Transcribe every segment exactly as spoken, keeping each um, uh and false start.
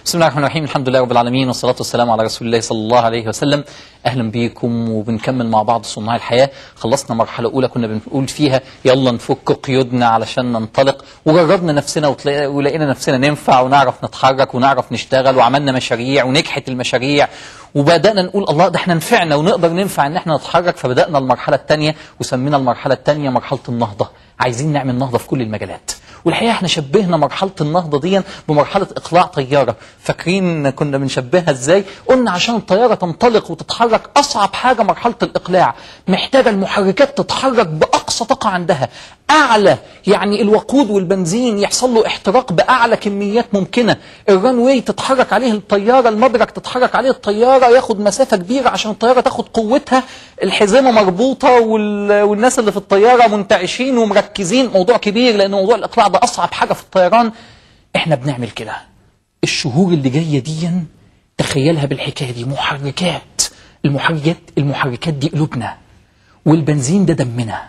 بسم الله الرحمن الرحيم. الحمد لله رب العالمين، والصلاة والسلام على رسول الله صلى الله عليه وسلم. أهلا بيكم وبنكمل مع بعض صناع الحياة. خلصنا مرحلة أولى كنا بنقول فيها يلا نفك قيودنا علشان ننطلق، وجربنا نفسنا ولقينا نفسنا ننفع ونعرف نتحرك ونعرف نشتغل، وعملنا مشاريع ونجحت المشاريع، وبدأنا نقول الله ده احنا نفعنا ونقدر ننفع ان احنا نتحرك. فبدأنا المرحلة الثانية وسمينا المرحلة الثانية مرحلة النهضة. عايزين نعمل نهضة في كل المجالات، والحقيقة احنا شبهنا مرحلة النهضة دي بمرحلة إقلاع طيارة. فاكرين كنا بنشبهها ازاي؟ قلنا عشان الطيارة تنطلق وتتحرك أصعب حاجة مرحلة الإقلاع، محتاجة المحركات تتحرك بأقصى طاقة عندها، أعلى يعني الوقود والبنزين يحصل له احتراق بأعلى كميات ممكنة، الرانواي تتحرك عليه الطيارة، المدرج تتحرك عليه الطيارة، ياخد مسافة كبيرة عشان الطيارة تاخد قوتها، الحزمة مربوطة والناس اللي في الطيارة منتعشين ومركزين. موضوع كبير لأن موضوع الإقلاع ده أصعب حاجة في الطيران. احنا بنعمل كده. الشهور اللي جاية دي تخيلها بالحكاية دي، محركات المحركات المحركات دي قلوبنا، والبنزين ده دمنا،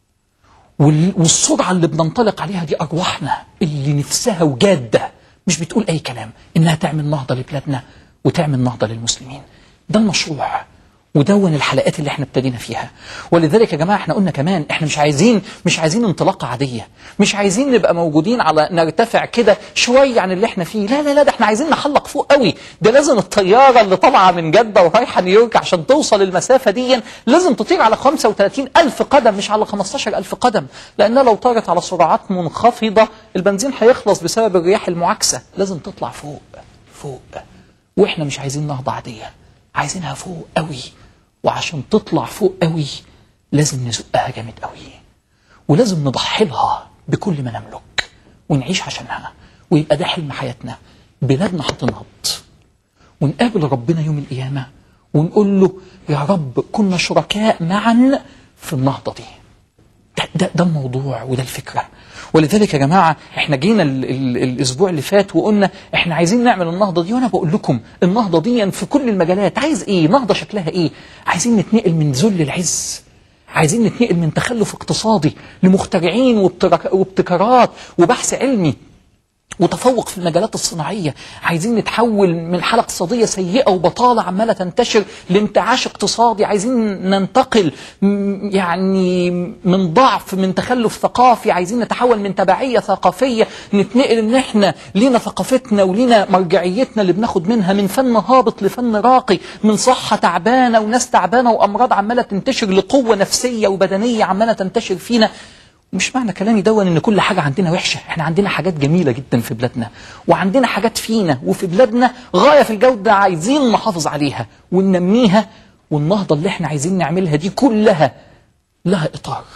والسرعة اللي بننطلق عليها دي أرواحنا اللي نفسها وجادة مش بتقول أي كلام إنها تعمل نهضة لبلادنا وتعمل نهضة للمسلمين. ده المشروع ودون الحلقات اللي احنا ابتدينا فيها. ولذلك يا جماعة احنا قلنا كمان احنا مش عايزين مش عايزين انطلاقة عادية، مش عايزين نبقى موجودين على نرتفع كده شوية عن اللي احنا فيه، لا لا لا ده احنا عايزين نحلق فوق قوي. ده لازم الطيارة اللي طالعة من جدة ورايحة نيويورك عشان توصل المسافة دي لازم تطير على خمسة وثلاثين ألف قدم مش على خمستاشر ألف قدم، لأنها لو طارت على سرعات منخفضة البنزين هيخلص بسبب الرياح المعاكسة. لازم تطلع فوق فوق، واحنا مش عايزين نهضة عادية، عايزينها فوق قوي. وعشان تطلع فوق قوي لازم نزقها جامد قوي، ولازم نضحي لها بكل ما نملك ونعيش عشانها، ويبقى ده حلم حياتنا. بلادنا هتنهض ونقابل ربنا يوم القيامة ونقول له يا رب كنا شركاء معا في النهضة دي. ده, ده, ده الموضوع وده الفكرة. ولذلك يا جماعة احنا جينا ال ال الاسبوع اللي فات وقلنا احنا عايزين نعمل النهضة دي، وانا بقول لكم النهضة دي في كل المجالات. عايز ايه؟ نهضة شكلها ايه؟ عايزين نتنقل من ذل العز، عايزين نتنقل من تخلف اقتصادي لمخترعين وابتكارات وبحث علمي وتفوق في المجالات الصناعية. عايزين نتحول من حالة اقتصادية سيئة وبطالة عمالة تنتشر لانتعاش اقتصادي. عايزين ننتقل يعني من ضعف، من تخلف ثقافي، عايزين نتحول من تبعية ثقافية نتنقل ان احنا لينا ثقافتنا ولينا مرجعيتنا اللي بناخد منها، من فن هابط لفن راقي، من صحة تعبانة وناس تعبانة وأمراض عمالة تنتشر لقوة نفسية وبدنية عمالة تنتشر فينا. مش معنى كلامي دون ان كل حاجة عندنا وحشة، احنا عندنا حاجات جميلة جدا في بلادنا، وعندنا حاجات فينا وفي بلادنا غاية في الجودة عايزين نحافظ عليها وننميها. والنهضة اللي احنا عايزين نعملها دي كلها لها اطار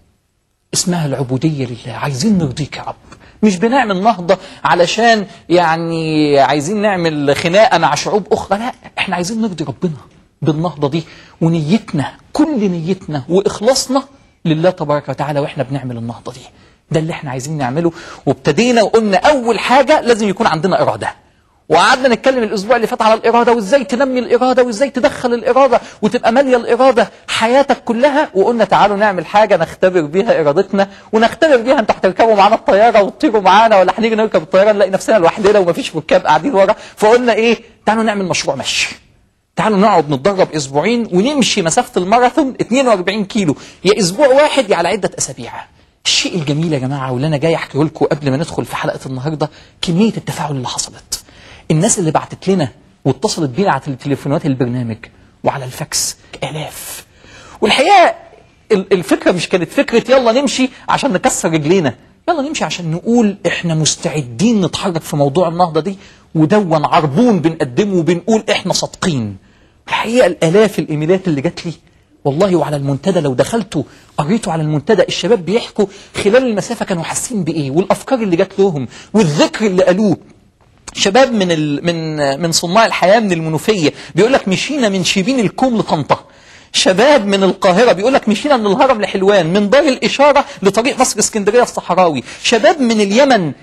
اسمها العبودية لله. عايزين نرضيك يا رب، مش بنعمل نهضة علشان يعني عايزين نعمل خناقة مع شعوب اخرى، لا احنا عايزين نرضي ربنا بالنهضة دي، ونيتنا كل نيتنا واخلاصنا لله تبارك وتعالى واحنا بنعمل النهضة دي. ده اللي احنا عايزين نعمله. وابتدينا وقلنا اول حاجة لازم يكون عندنا إرادة، وقعدنا نتكلم الاسبوع اللي فات على الإرادة وازاي تنمي الإرادة وازاي تدخل الإرادة وتبقى مالية الإرادة حياتك كلها. وقلنا تعالوا نعمل حاجة نختبر بيها إرادتنا ونختبر بيها. انتوا هتركبوا معانا الطيارة وتطيروا معانا، ولا هنيجي نركب الطيارة نلاقي نفسنا لوحدنا ومفيش ركاب قاعدين ورا. فقلنا ايه؟ تعالوا نعمل مشروع مشي، تعالوا نقعد نتدرب اسبوعين ونمشي مسافة الماراثون اتنين واربعين كيلو، يا اسبوع واحد يا على عدة اسابيع. الشيء الجميل يا جماعة واللي انا جاي احكيه لكم قبل ما ندخل في حلقة النهاردة كمية التفاعل اللي حصلت. الناس اللي بعتت لنا واتصلت بينا على تليفونات البرنامج وعلى الفاكس آلاف. والحقيقة الفكرة مش كانت فكرة يلا نمشي عشان نكسر رجلينا، يلا نمشي عشان نقول احنا مستعدين نتحرك في موضوع النهضة دي، ودون عربون بنقدمه وبنقول احنا صادقين. الحقيقة الآلاف الإيميلات اللي جات لي والله، وعلى المنتدى لو دخلتوا قريتوا على المنتدى الشباب بيحكوا خلال المسافة كانوا حاسين بإيه، والأفكار اللي جات لهم والذكر اللي قالوه. شباب من ال من من صناع الحياة من المنوفية بيقول لك مشينا من شبين الكوم لطنطا. شباب من القاهرة بيقول لك مشينا من الهرم لحلوان، من دار الإشارة لطريق مصر اسكندرية الصحراوي. شباب من اليمن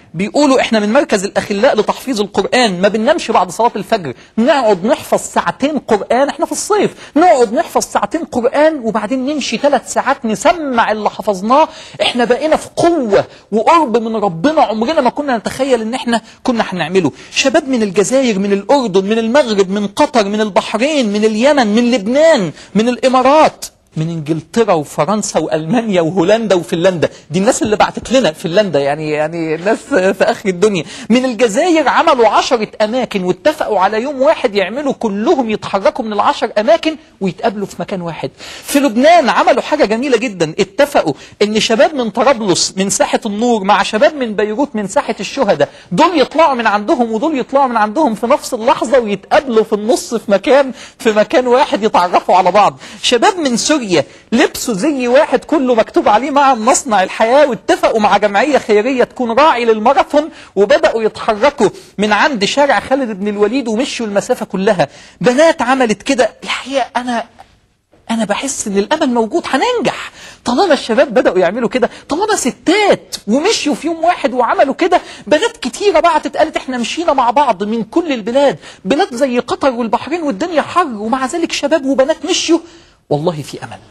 بيقولوا احنا من مركز الأخلاء لتحفيظ القرآن ما بننامش بعد صلاة الفجر، نقعد نحفظ ساعتين قرآن، احنا في الصيف نقعد نحفظ ساعتين قرآن وبعدين نمشي ثلاث ساعات نسمع اللي حفظناه. احنا بقينا في قوة وقرب من ربنا عمرنا ما كنا نتخيل ان احنا كنا هنعمله. شباب من الجزائر، من الأردن، من المغرب، من قطر، من البحرين، من اليمن، من لبنان، من الإمارات، من انجلترا وفرنسا والمانيا وهولندا وفنلندا، دي الناس اللي بعتت لنا فنلندا، يعني يعني الناس في اخر الدنيا. من الجزائر عملوا عشرة اماكن واتفقوا على يوم واحد يعملوا كلهم يتحركوا من العشر اماكن ويتقابلوا في مكان واحد. في لبنان عملوا حاجه جميله جدا، اتفقوا ان شباب من طرابلس من ساحه النور مع شباب من بيروت من ساحه الشهداء، دول يطلعوا من عندهم ودول يطلعوا من عندهم في نفس اللحظه ويتقابلوا في النص في مكان في مكان واحد يتعرفوا على بعض. شباب من سوريا لبسوا زي واحد كله مكتوب عليه مع مصنع الحياة واتفقوا مع جمعية خيرية تكون راعي للماراثون وبدأوا يتحركوا من عند شارع خالد بن الوليد ومشوا المسافة كلها. بنات عملت كده. الحقيقة أنا أنا بحس إن الأمل موجود، هننجح طالما الشباب بدأوا يعملوا كده، طالما ستات ومشيوا في يوم واحد وعملوا كده. بنات كتيرة بعتت قالت إحنا مشينا مع بعض من كل البلاد، بلاد زي قطر والبحرين والدنيا حر، ومع ذلك شباب وبنات مشيوا. والله في أمل.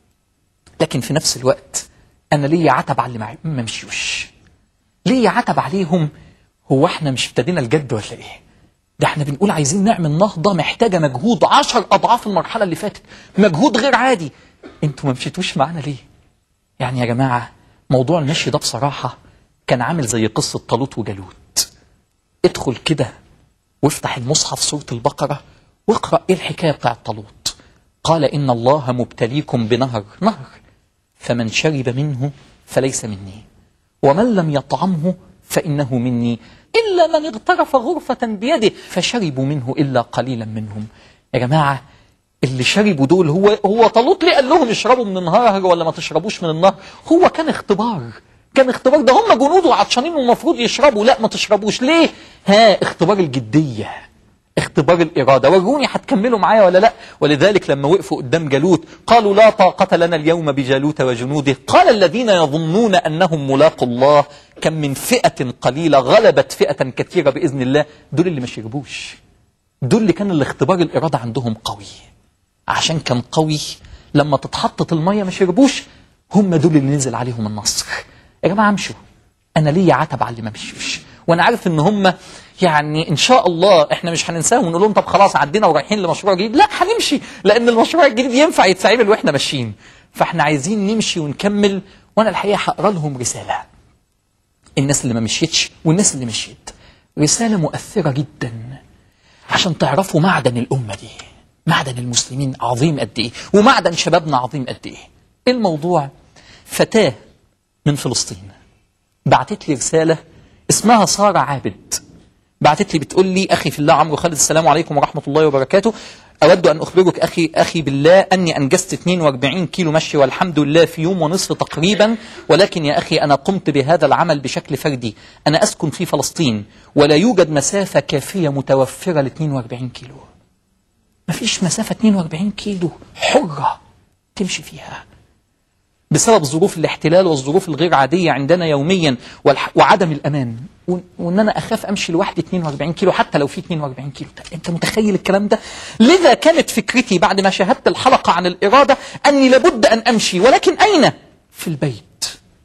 لكن في نفس الوقت أنا ليه عتب على اللي ما مشيوش؟ ليه عتب عليهم؟ هو احنا مش ابتدينا الجد ولا ايه؟ ده احنا بنقول عايزين نعمل نهضة محتاجة مجهود عشر أضعاف المرحلة اللي فاتت، مجهود غير عادي. انتوا ما مشيتوش معانا ليه؟ يعني يا جماعة موضوع المشي ده بصراحة كان عامل زي قصة طالوت وجالوت. ادخل كده وافتح المصحف سورة البقرة واقرأ ايه الحكاية بتاعت طالوت. قال إن الله مبتليكم بنهر، نهر فمن شرب منه فليس مني ومن لم يطعمه فإنه مني إلا من اغترف غرفة بيده فشربوا منه إلا قليلا منهم. يا جماعة اللي شربوا دول هو هو طالوت ليه قال لهم اشربوا من النهر ولا ما تشربوش من النهر؟ هو كان اختبار، كان اختبار. ده هم جنود وعطشانين والمفروض يشربوا، لا ما تشربوش ليه؟ ها اختبار الجدية، اختبار الإرادة. وروني هتكملوا معايا ولا لا؟ ولذلك لما وقفوا قدام جالوت قالوا لا طاقة لنا اليوم بجالوت وجنوده. قال الذين يظنون أنهم ملاقوا الله كم من فئة قليلة غلبت فئة كثيرة بإذن الله. دول اللي ما شربوش، دول اللي كان الاختبار الإرادة عندهم قوي. عشان كان قوي لما تتحطت المية ما شربوش، هم دول اللي نزل عليهم النصر. يا جماعة امشوا، أنا ليا عتب على اللي ما مشيوش، وأنا عارف إن هم يعني إن شاء الله إحنا مش هننساهم ونقول لهم طب خلاص عدينا ورايحين لمشروع جديد. لا هنمشي، لأن المشروع الجديد ينفع يتعمل وإحنا ماشيين. فإحنا عايزين نمشي ونكمل. وأنا الحقيقة هقرا لهم رسالة، الناس اللي ما مشيتش والناس اللي مشيت، رسالة مؤثرة جدا عشان تعرفوا معدن الأمة دي، معدن المسلمين عظيم قد إيه، ومعدن شبابنا عظيم قد إيه. الموضوع فتاة من فلسطين بعتت لي رسالة اسمها سارة عابد. بعتت لي بتقول لي أخي في الله عمرو خالد، السلام عليكم ورحمة الله وبركاته. أود أن أخبرك أخي أخي بالله أني أنجزت اثنين وأربعين كيلو مشي والحمد لله في يوم ونصف تقريبا، ولكن يا أخي أنا قمت بهذا العمل بشكل فردي. أنا أسكن في فلسطين ولا يوجد مسافة كافية متوفرة ل اثنين وأربعين كيلو. ما فيش مسافة اثنين وأربعين كيلو حرة تمشي فيها بسبب ظروف الاحتلال والظروف الغير عادية عندنا يوميا وعدم الأمان، وأن أنا أخاف أمشي لوحدي اثنين وأربعين كيلو حتى لو في اثنين وأربعين كيلو. أنت متخيل الكلام ده؟ لذا كانت فكرتي بعد ما شاهدت الحلقة عن الإرادة أني لابد أن أمشي، ولكن أين؟ في البيت.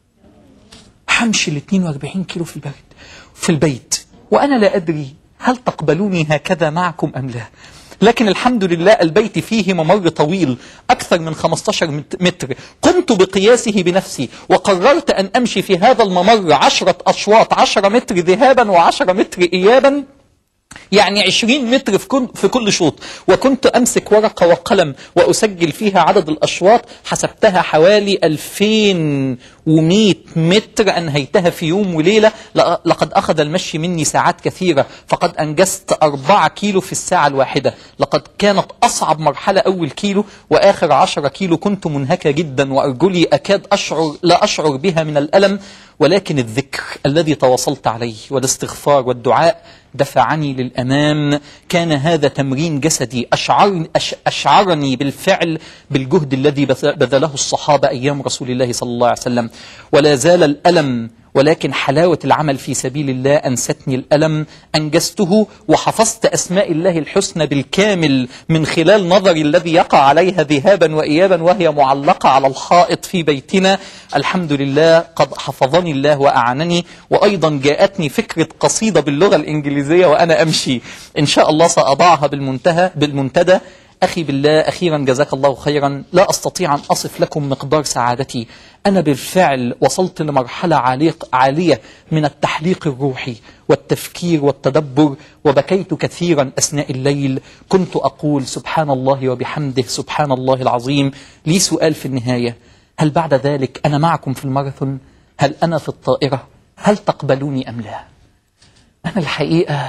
همشي ال اثنين وأربعين كيلو في البيت في البيت وأنا لا أدري هل تقبلوني هكذا معكم أم لا. لكن الحمد لله البيت فيه ممر طويل أكثر من خمسة عشر متر، قمت بقياسه بنفسي وقررت أن أمشي في هذا الممر عشرة أشواط، عشرة متر ذهابا وعشرة متر إيابا، يعني عشرين متر في كل, في كل شوط. وكنت أمسك ورقة وقلم وأسجل فيها عدد الأشواط، حسبتها حوالي ألفين ومئة متر أنهيتها في يوم وليلة. لقد أخذ المشي مني ساعات كثيرة، فقد أنجزت أربعة كيلو في الساعة الواحدة. لقد كانت أصعب مرحلة أول كيلو، وآخر عشرة كيلو كنت منهكة جدا وأرجلي أكاد أشعر لا أشعر بها من الألم، ولكن الذكر الذي تواصلت عليه والاستغفار والدعاء دفعني للأمام. كان هذا تمرين جسدي أشعرني, أشعرني بالفعل بالجهد الذي بذله الصحابة أيام رسول الله صلى الله عليه وسلم. ولا زال الألم ولكن حلاوة العمل في سبيل الله أنستني الألم، أنجزته وحفظت أسماء الله الحسنى بالكامل من خلال نظري الذي يقع عليها ذهابا وإيابا وهي معلقة على الحائط في بيتنا. الحمد لله قد حفظني الله وأعانني. وأيضا جاءتني فكرة قصيدة باللغة الإنجليزية وأنا أمشي، إن شاء الله سأضعها بالمنتهى بالمنتدى. أخي بالله، أخيرا جزاك الله خيرا. لا أستطيع أن أصف لكم مقدار سعادتي. أنا بالفعل وصلت لمرحلة عالية من التحليق الروحي والتفكير والتدبر، وبكيت كثيرا أثناء الليل. كنت أقول سبحان الله وبحمده سبحان الله العظيم. لي سؤال في النهاية: هل بعد ذلك أنا معكم في الماراثون؟ هل أنا في الطائرة؟ هل تقبلوني أم لا؟ أنا الحقيقة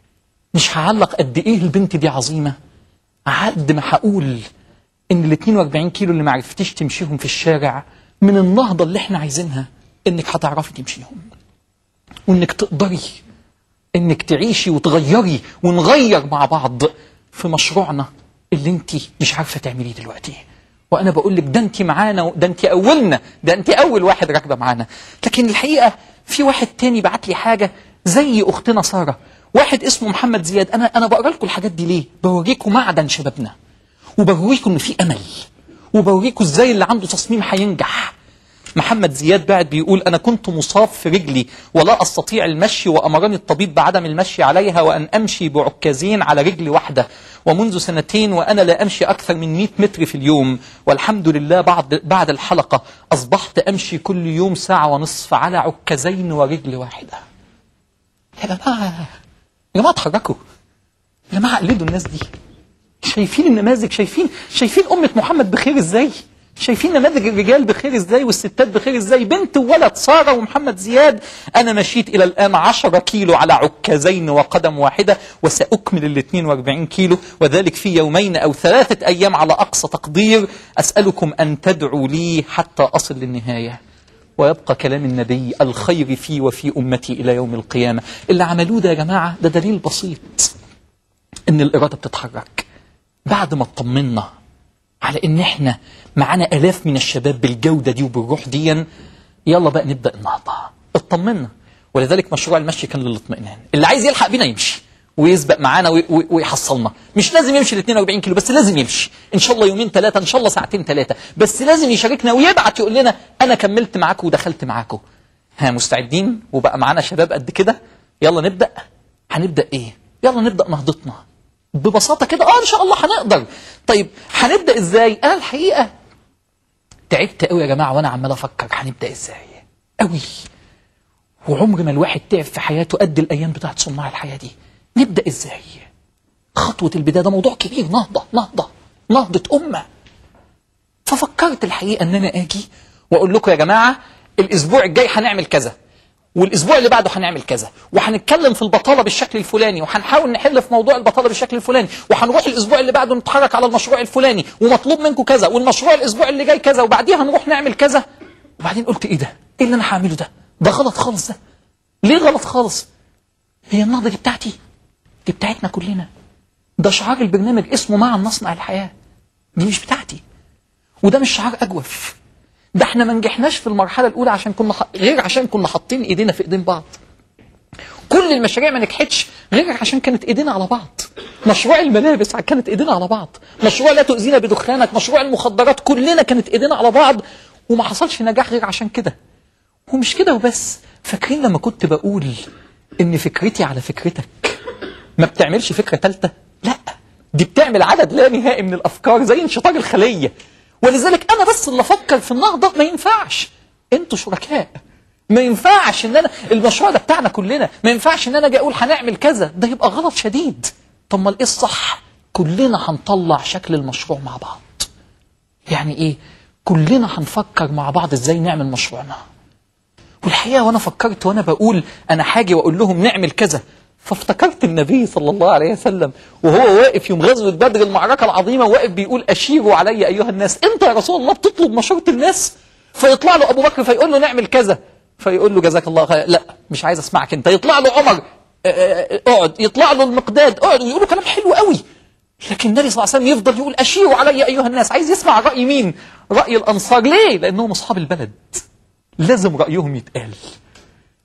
مش هعلق قد إيه البنت دي عظيمة، عد ما هقول ان ال اثنين وأربعين كيلو اللي ما عرفتيش تمشيهم في الشارع من النهضة اللي احنا عايزينها، انك هتعرفي تمشيهم، وانك تقدري انك تعيشي وتغيري ونغير مع بعض في مشروعنا اللي انت مش عارفة تعمليه دلوقتي. وانا بقول لك ده انت معانا، ده انت اولنا، ده انت اول واحد راكبه معانا. لكن الحقيقة في واحد تاني بعت لي حاجة زي اختنا سارة، واحد اسمه محمد زياد. انا انا بقرا لكم الحاجات دي ليه؟ بوريكم معدن شبابنا، وبوريكم ان في امل، وبوريكم ازاي اللي عنده تصميم هينجح. محمد زياد بعد بيقول: انا كنت مصاب في رجلي ولا استطيع المشي، وامرني الطبيب بعدم المشي عليها وان امشي بعكازين على رجل واحده، ومنذ سنتين وانا لا امشي اكثر من مئة متر في اليوم، والحمد لله بعد بعد الحلقه اصبحت امشي كل يوم ساعه ونصف على عكازين ورجل واحده. يا جماعه يا جماعه اتحركوا، يا جماعه قلدوا الناس دي. شايفين النماذج؟ شايفين شايفين أمة محمد بخير ازاي؟ شايفين نماذج الرجال بخير ازاي والستات بخير ازاي؟ بنت وولد، سارة ومحمد زياد. أنا مشيت إلى الآن عشرة كيلو على عكازين وقدم واحدة، وسأكمل ال اثنين وأربعين كيلو، وذلك في يومين أو ثلاثة أيام على أقصى تقدير. أسألكم أن تدعوا لي حتى أصل للنهاية. ويبقى كلام النبي: الخير في وفي أمتي إلى يوم القيامة. اللي عملوه ده يا جماعة ده دليل بسيط إن الإرادة بتتحرك. بعد ما اطمنا على إن إحنا معانا آلاف من الشباب بالجودة دي وبالروح دي، يلا بقى نبدأ النهضة. اطمنا. ولذلك مشروع المشي كان للاطمئنان. اللي عايز يلحق بينا يمشي ويسبق معانا ويحصلنا. مش لازم يمشي ال اثنين وأربعين كيلو، بس لازم يمشي ان شاء الله يومين ثلاثه، ان شاء الله ساعتين ثلاثه، بس لازم يشاركنا ويبعت يقول لنا انا كملت معاكم ودخلت معاكم. ها، مستعدين؟ وبقى معانا شباب قد كده. يلا نبدا. هنبدا ايه؟ يلا نبدا نهضتنا ببساطه كده. اه ان شاء الله هنقدر. طيب هنبدا ازاي؟ انا الحقيقه تعبت قوي يا جماعه وانا عمال افكر هنبدا ازاي قوي. وعمر ما الواحد تعب في حياته قد الايام بتاعت صناع الحياه دي. نبدأ ازاي؟ خطوة البداية ده موضوع كبير، نهضة نهضة نهضة أمة. ففكرت الحقيقة ان انا اجي واقول لكم يا جماعة الاسبوع الجاي هنعمل كذا، والاسبوع اللي بعده هنعمل كذا، وهنتكلم في البطالة بالشكل الفلاني، وهنحاول نحل في موضوع البطالة بالشكل الفلاني، وهنروح الاسبوع اللي بعده نتحرك على المشروع الفلاني، ومطلوب منكم كذا، والمشروع الاسبوع اللي جاي كذا، وبعديها هنروح نعمل كذا. وبعدين قلت ايه ده؟ ايه اللي انا هعمله ده؟ ده غلط خالص. ده ليه غلط خالص؟ هي النهضة دي بتاعتي؟ دي بتاعتنا كلنا. ده شعار البرنامج اسمه معا نصنع الحياة. دي مش بتاعتي، وده مش شعار أجوف. ده احنا ما نجحناش في المرحلة الأولى عشان كنا ح... غير عشان كنا حاطين ايدينا في ايدين بعض. كل المشاريع ما نجحتش غير عشان كانت ايدينا على بعض. مشروع الملابس كانت ايدينا على بعض، مشروع لا تؤذينا بدخانك، مشروع المخدرات، كلنا كانت ايدينا على بعض، وما حصلش نجاح غير عشان كده. ومش كده وبس. فاكرين لما كنت بقول ان فكرتي على فكرتك ما بتعملش فكرة ثالثة؟ لا، دي بتعمل عدد لا نهائي من الأفكار زي انشطار الخلية. ولذلك أنا بس اللي أفكر في النهضة ما ينفعش. أنتوا شركاء. ما ينفعش إن أنا المشروع ده بتاعنا كلنا، ما ينفعش إن أنا أجي أقول هنعمل كذا، ده يبقى غلط شديد. طب ما إيه الصح؟ كلنا هنطلع شكل المشروع مع بعض. يعني إيه؟ كلنا هنفكر مع بعض إزاي نعمل مشروعنا. والحقيقة وأنا فكرت وأنا بقول أنا حاجي وأقول لهم نعمل كذا، فافتكرت النبي صلى الله عليه وسلم وهو واقف يوم غزوة بدر المعركة العظيمة، واقف بيقول أشيروا علي أيها الناس. أنت يا رسول الله بتطلب مشورة الناس؟ فيطلع له أبو بكر فيقول له نعمل كذا، فيقول له جزاك الله خير، لا مش عايز أسمعك أنت. يطلع له عمر اقعد، يطلع له المقداد اقعد، ويقولوا كلام حلو قوي. لكن النبي صلى الله عليه وسلم يفضل يقول أشيروا علي أيها الناس. عايز يسمع رأي مين؟ رأي الأنصار. ليه؟ لأنهم أصحاب البلد، لازم رأيهم يتقال.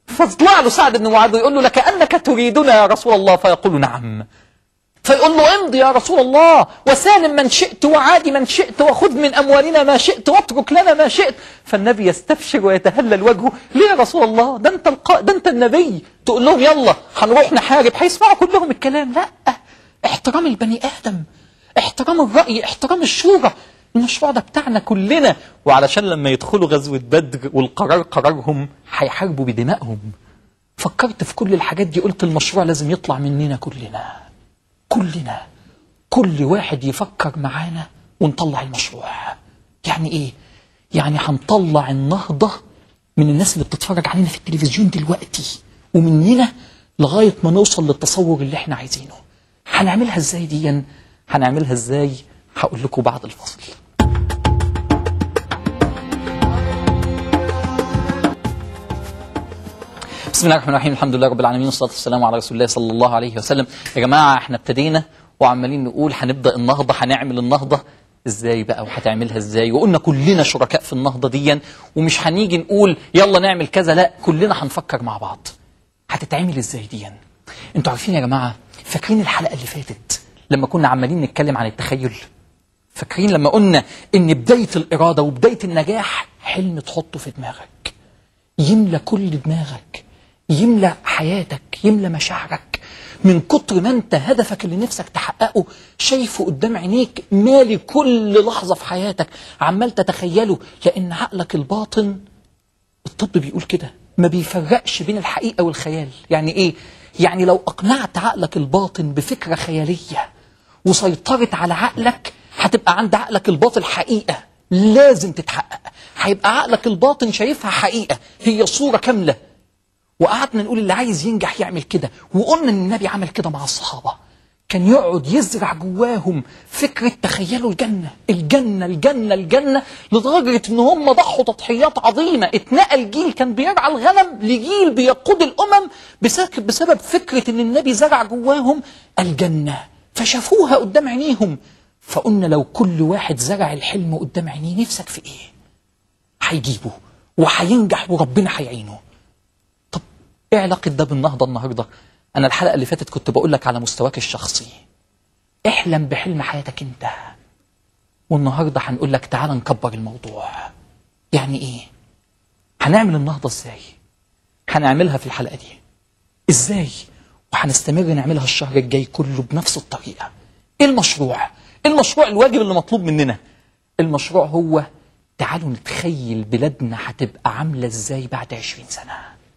فاطلع له سعد بن معاذ ويقول له لكأنك تريدنا يا رسول الله، فيقول نعم. فيقول له امضي يا رسول الله وسالم من شئت وعادي من شئت وخذ من أموالنا ما شئت واترك لنا ما شئت. فالنبي يستبشر ويتهلل وجهه، ليه يا رسول الله؟ ده انت الق... ده انت النبي، تقول لهم يلا هنروح نحارب، هيسمعوا كلهم الكلام؟ لا، احترام البني آدم، احترام الرأي، احترام الشورى. المشروع ده بتاعنا كلنا، وعلشان لما يدخلوا غزوة بدر والقرار قرارهم هيحاربوا بدمائهم. فكرت في كل الحاجات دي، قلت المشروع لازم يطلع مننا كلنا كلنا كل واحد يفكر معانا ونطلع المشروع. يعني ايه؟ يعني هنطلع النهضة من الناس اللي بتتفرج علينا في التلفزيون دلوقتي ومننا لغاية ما نوصل للتصور اللي احنا عايزينه. هنعملها ازاي دي؟ هنعملها ازاي؟ هقول لكم بعد الفصل. بسم الله الرحمن الرحيم، الحمد لله رب العالمين، والصلاة والسلام على رسول الله صلى الله عليه وسلم. يا جماعة احنا ابتدينا وعمالين نقول هنبدأ النهضة، هنعمل النهضة ازاي بقى وهتعملها ازاي، وقلنا كلنا شركاء في النهضة دي، ومش هنيجي نقول يلا نعمل كذا، لا كلنا هنفكر مع بعض هتتعمل ازاي دي. انتوا عارفين يا جماعة، فاكرين الحلقة اللي فاتت لما كنا عمالين نتكلم عن التخيل؟ فاكرين لما قلنا ان بداية الإرادة وبداية النجاح حلم تحطه في دماغك يملى كل دماغك، يملى حياتك، يملى مشاعرك، من كتر ما انت هدفك اللي نفسك تحققه شايفه قدام عينيك، مالي كل لحظة في حياتك، عمال تتخيله. لأن عقلك الباطن، الطب بيقول كده، ما بيفرقش بين الحقيقة والخيال. يعني ايه؟ يعني لو أقنعت عقلك الباطن بفكرة خيالية وسيطرت على عقلك، هتبقى عند عقلك الباطن حقيقة لازم تتحقق. هيبقى عقلك الباطن شايفها حقيقة، هي صورة كاملة. وقعدنا نقول اللي عايز ينجح يعمل كده، وقلنا ان النبي عمل كده مع الصحابة، كان يقعد يزرع جواهم فكرة تخيلوا الجنة الجنة الجنة الجنة، لدرجة ان هم ضحوا تضحيات عظيمة. اتنقل جيل كان بيرعى الغنم لجيل بيقود الأمم بسبب فكرة ان النبي زرع جواهم الجنة، فشافوها قدام عينيهم. فقلنا لو كل واحد زرع الحلم قدام عينيه، نفسك في ايه؟ هيجيبه وهينجح وربنا هيعينه. طب ايه علاقة ده بالنهضة النهاردة؟ انا الحلقة اللي فاتت كنت بقول لك على مستواك الشخصي احلم بحلم حياتك انت، والنهاردة هنقول لك تعال نكبر الموضوع. يعني ايه؟ هنعمل النهضة ازاي؟ هنعملها في الحلقة دي ازاي؟ وهنستمر نعملها الشهر الجاي كله بنفس الطريقة. ايه المشروع؟ المشروع الواجب اللي مطلوب مننا، المشروع هو تعالوا نتخيل بلادنا هتبقى عاملة ازاي بعد عشرين سنة.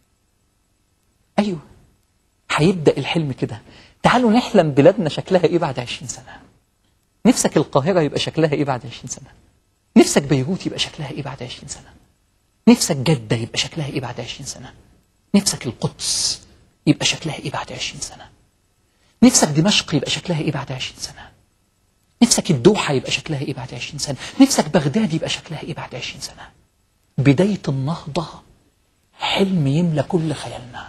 ايوه، هيبدأ الحلم كده. تعالوا نحلم بلادنا شكلها ايه بعد عشرين سنة. نفسك القاهرة يبقى شكلها ايه بعد عشرين سنة؟ نفسك بيروت يبقى شكلها ايه بعد عشرين سنة؟ نفسك جدة يبقى شكلها ايه بعد عشرين سنة؟ نفسك القدس يبقى شكلها ايه بعد عشرين سنة؟ نفسك دمشق يبقى شكلها ايه بعد عشرين سنة؟ نفسك الدوحة يبقى شكلها ايه بعد عشرين سنة؟ نفسك بغداد يبقى شكلها ايه بعد عشرين سنة؟ بداية النهضة حلم يملى كل خيالنا،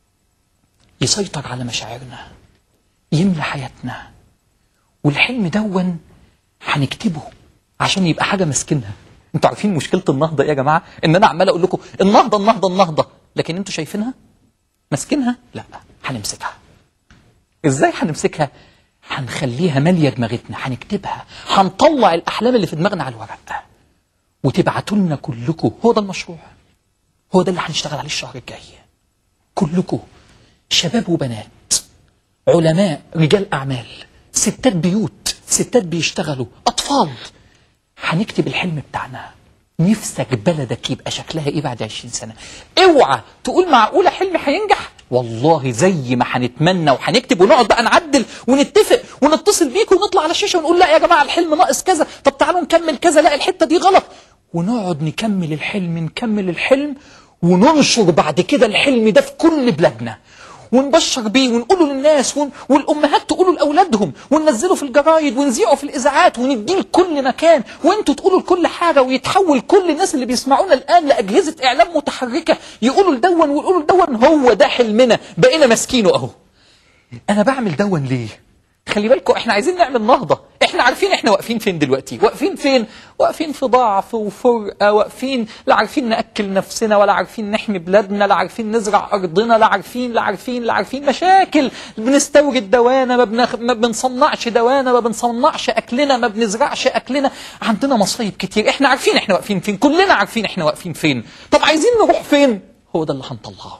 يسيطر على مشاعرنا، يملى حياتنا. والحلم دون هنكتبه عشان يبقى حاجة مسكنها. انتوا عارفين مشكلة النهضة ايه يا جماعة؟ ان انا عمال اقول لكم النهضة النهضة النهضة، لكن انتوا شايفينها؟ مسكنها؟ لا، هنمسكها. ازاي هنمسكها؟ هنخليها مالية دماغتنا، هنكتبها، هنطلع الأحلام اللي في دماغنا على الورق وتبعتوا لنا كلكم. هو ده المشروع، هو ده اللي هنشتغل عليه الشهر الجاي. كلكم شباب وبنات، علماء، رجال أعمال، ستات بيوت، ستات بيشتغلوا، أطفال، هنكتب الحلم بتاعنا. نفسك بلدك يبقى شكلها إيه بعد عشرين سنة؟ اوعى تقول معقولة حلمي هينجح. والله زي ما هنتمنى وهنكتب ونقعد بقى نعدل ونتفق ونتصل بيكم ونطلع على الشاشة ونقول لا يا جماعة الحلم ناقص كذا، طب تعالوا نكمل كذا، لا الحتة دي غلط، ونقعد نكمل الحلم نكمل الحلم وننشر بعد كده الحلم ده في كل بلادنا ونبشر بيه ونقوله للناس ون... والأمهات تقولوا لأولادهم وننزله في الجرايد ونذيعه في الإذاعات ونديه لكل مكان، وانتوا تقولوا لكل حاجة، ويتحول كل الناس اللي بيسمعونا الآن لأجهزة إعلام متحركة يقولوا لدون ويقولوا لدون. هو ده حلمنا، بقينا ماسكينه أهو. أنا بعمل دون ليه؟ خلي بالكم احنا عايزين نعمل نهضة، احنا احنا عارفين احنا واقفين فين دلوقتي. واقفين فين؟ واقفين في ضعف وفرقه، واقفين لا عارفين ناكل نفسنا، ولا عارفين نحمي بلادنا، لا عارفين نزرع ارضنا، لا عارفين لا عارفين لا عارفين مشاكل. بنستورد دوانا، ما, بنخ... ما بنصنعش دوانا، ما بنصنعش اكلنا، ما بنزرعش اكلنا، عندنا مصايب كتير. احنا عارفين احنا واقفين فين، كلنا عارفين احنا واقفين فين. طب عايزين نروح فين؟ هو ده اللي هنطلعه.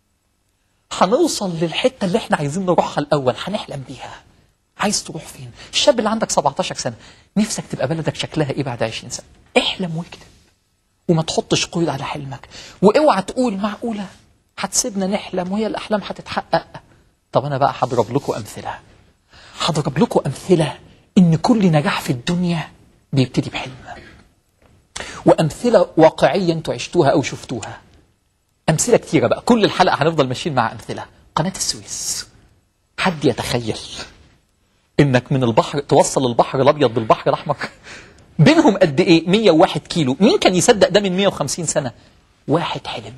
هنوصل للحته اللي احنا عايزين نروحها الاول، هنحلم بيها. عايز تروح فين؟ الشاب اللي عندك سبعتاشر سنه، نفسك تبقى بلدك شكلها ايه بعد عشرين سنه؟ احلم واكتب، وما تحطش قيود على حلمك، واوعى تقول معقوله هتسيبنا نحلم وهي الاحلام هتتحقق. طب انا بقى هضرب لكم امثله، هضرب لكم امثله ان كل نجاح في الدنيا بيبتدي بحلم، وامثله واقعيه انتوا عشتوها او شفتوها. امثله كتيره بقى، كل الحلقه هنفضل ماشيين مع امثله. قناه السويس، حد يتخيل انك من البحر توصل البحر الابيض بالبحر الاحمر؟ بينهم قد ايه؟ مية وواحد كيلو. مين كان يصدق ده من مية وخمسين سنه؟ واحد حلم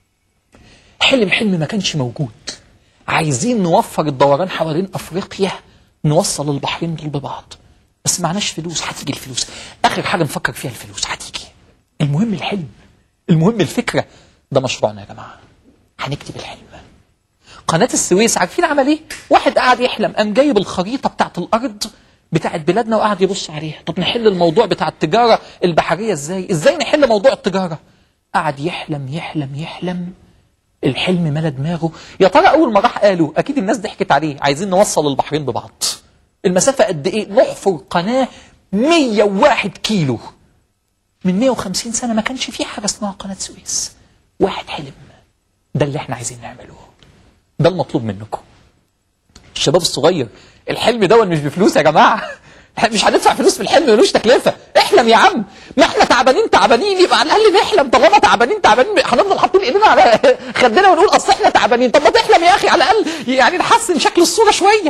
حلم حلم ما كانش موجود. عايزين نوفر الدوران حوالين افريقيا، نوصل البحرين دول ببعض، بس معناش فلوس. هتيجي الفلوس، اخر حاجه نفكر فيها الفلوس، هتيجي. المهم الحلم، المهم الفكره. ده مشروعنا يا جماعه، هنكتب الحلم. قناة السويس عارفين عمل ايه؟ واحد قاعد يحلم، قام جايب الخريطة بتاعت الأرض بتاعت بلادنا وقاعد يبص عليها. طب نحل الموضوع بتاع التجارة البحرية ازاي؟ ازاي نحل موضوع التجارة؟ قاعد يحلم يحلم يحلم، الحلم ملا دماغه. يا ترى أول ما راح قالوا أكيد الناس ضحكت عليه، عايزين نوصل البحرين ببعض. المسافة قد ايه؟ نحفر قناة مية وواحد كيلو. من مية وخمسين سنة ما كانش في حاجة اسمها قناة سويس. واحد حلم، ده اللي احنا عايزين نعمله، ده المطلوب منكم. الشباب الصغير، الحلم ده مش بفلوس يا جماعه، مش هندفع فلوس في الحلم، ملوش تكلفه. احلم يا عم، ما احنا تعبانين تعبانين، يبقى على الاقل نحلم. طالما تعبانين تعبانين، هنفضل حاطين ايدينا على خدنا ونقول اصل احنا تعبانين؟ طب ما تحلم يا اخي على الاقل، يعني نحسن شكل الصوره شويه.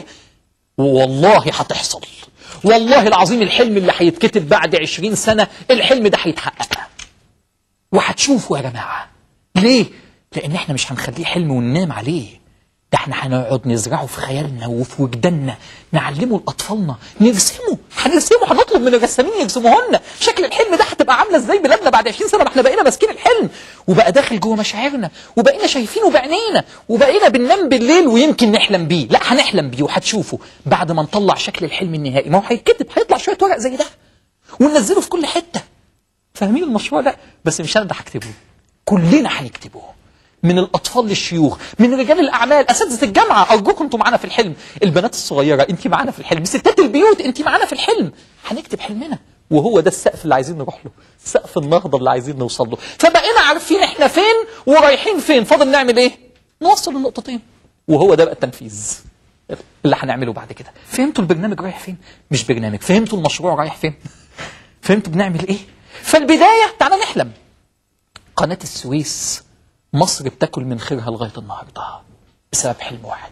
والله هتحصل، والله العظيم. الحلم اللي هيتكتب بعد عشرين سنه، الحلم ده هيتحقق وهتشوفوا يا جماعه. ليه؟ لان احنا مش هنخليه حلم وننام عليه، ده احنا هنقعد نزرعه في خيالنا وفي وجداننا، نعلمه لاطفالنا، نرسمه، هنرسمه، هنطلب من الرسامين يرسموه لنا. شكل الحلم ده هتبقى عامله ازاي بلادنا بعد عشرين سنه؟ ما احنا بقينا ماسكين الحلم وبقى داخل جوه مشاعرنا، وبقينا شايفينه بعينينا، وبقينا بننام بالليل ويمكن نحلم بيه. لا، هنحلم بيه وهتشوفوا بعد ما نطلع شكل الحلم النهائي. ما هو هيتكتب، هيطلع شويه ورق زي ده وننزله في كل حته. فاهمين المشروع ده؟ بس مش انا اللي هكتبه، كلنا هنكتبه، من الأطفال للشيوخ، من رجال الأعمال، أساتذة الجامعة. أرجوكم أنتوا معانا في الحلم، البنات الصغيرة أنت معانا في الحلم، ستات البيوت أنت معانا في الحلم. هنكتب حلمنا، وهو ده السقف اللي عايزين نروح له، سقف النهضة اللي عايزين نوصل له. فبقينا عارفين إحنا فين ورايحين فين، فاضل نعمل إيه؟ نوصل النقطتين، وهو ده بقى التنفيذ اللي هنعمله بعد كده. فهمتوا البرنامج رايح فين؟ مش برنامج، فهمتوا المشروع رايح فين؟ فهمتوا بنعمل إيه؟ فالبداية تعالى نحلم. قناة السويس مصر بتاكل من خيرها لغاية النهاردة بسبب حلم واحد،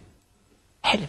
حلم.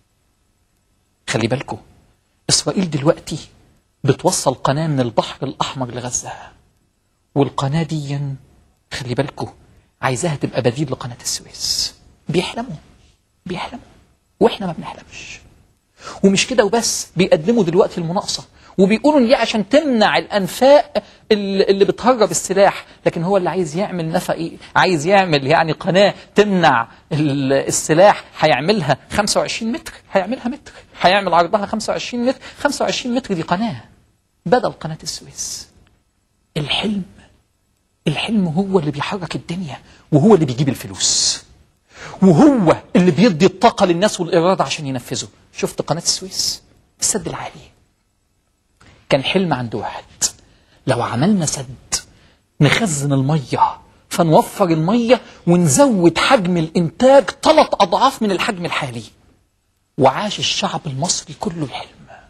خلي بالكم، إسرائيل دلوقتي بتوصل قناة من البحر الأحمر لغزة، والقناة دي خلي بالكم عايزاها تبقى بديل لقناة السويس. بيحلموا بيحلموا وإحنا ما بنحلمش. ومش كده وبس، بيقدموا دلوقتي المناقصة وبيقولوا ان دي عشان تمنع الانفاق اللي بتهرب السلاح، لكن هو اللي عايز يعمل نفق، عايز يعمل يعني قناه تمنع السلاح، هيعملها خمسة وعشرين متر، هيعملها متر، هيعمل عرضها خمسة وعشرين متر، خمسة وعشرين متر دي قناه بدل قناه السويس. الحلم، الحلم هو اللي بيحرك الدنيا، وهو اللي بيجيب الفلوس، وهو اللي بيدي الطاقه للناس والاراده عشان ينفذوا. شفت قناه السويس، السد العالي، كان حلم عند واحد، لو عملنا سد نخزن المية فنوفر المية ونزود حجم الإنتاج ثلاث أضعاف من الحجم الحالي. وعاش الشعب المصري كله الحلم،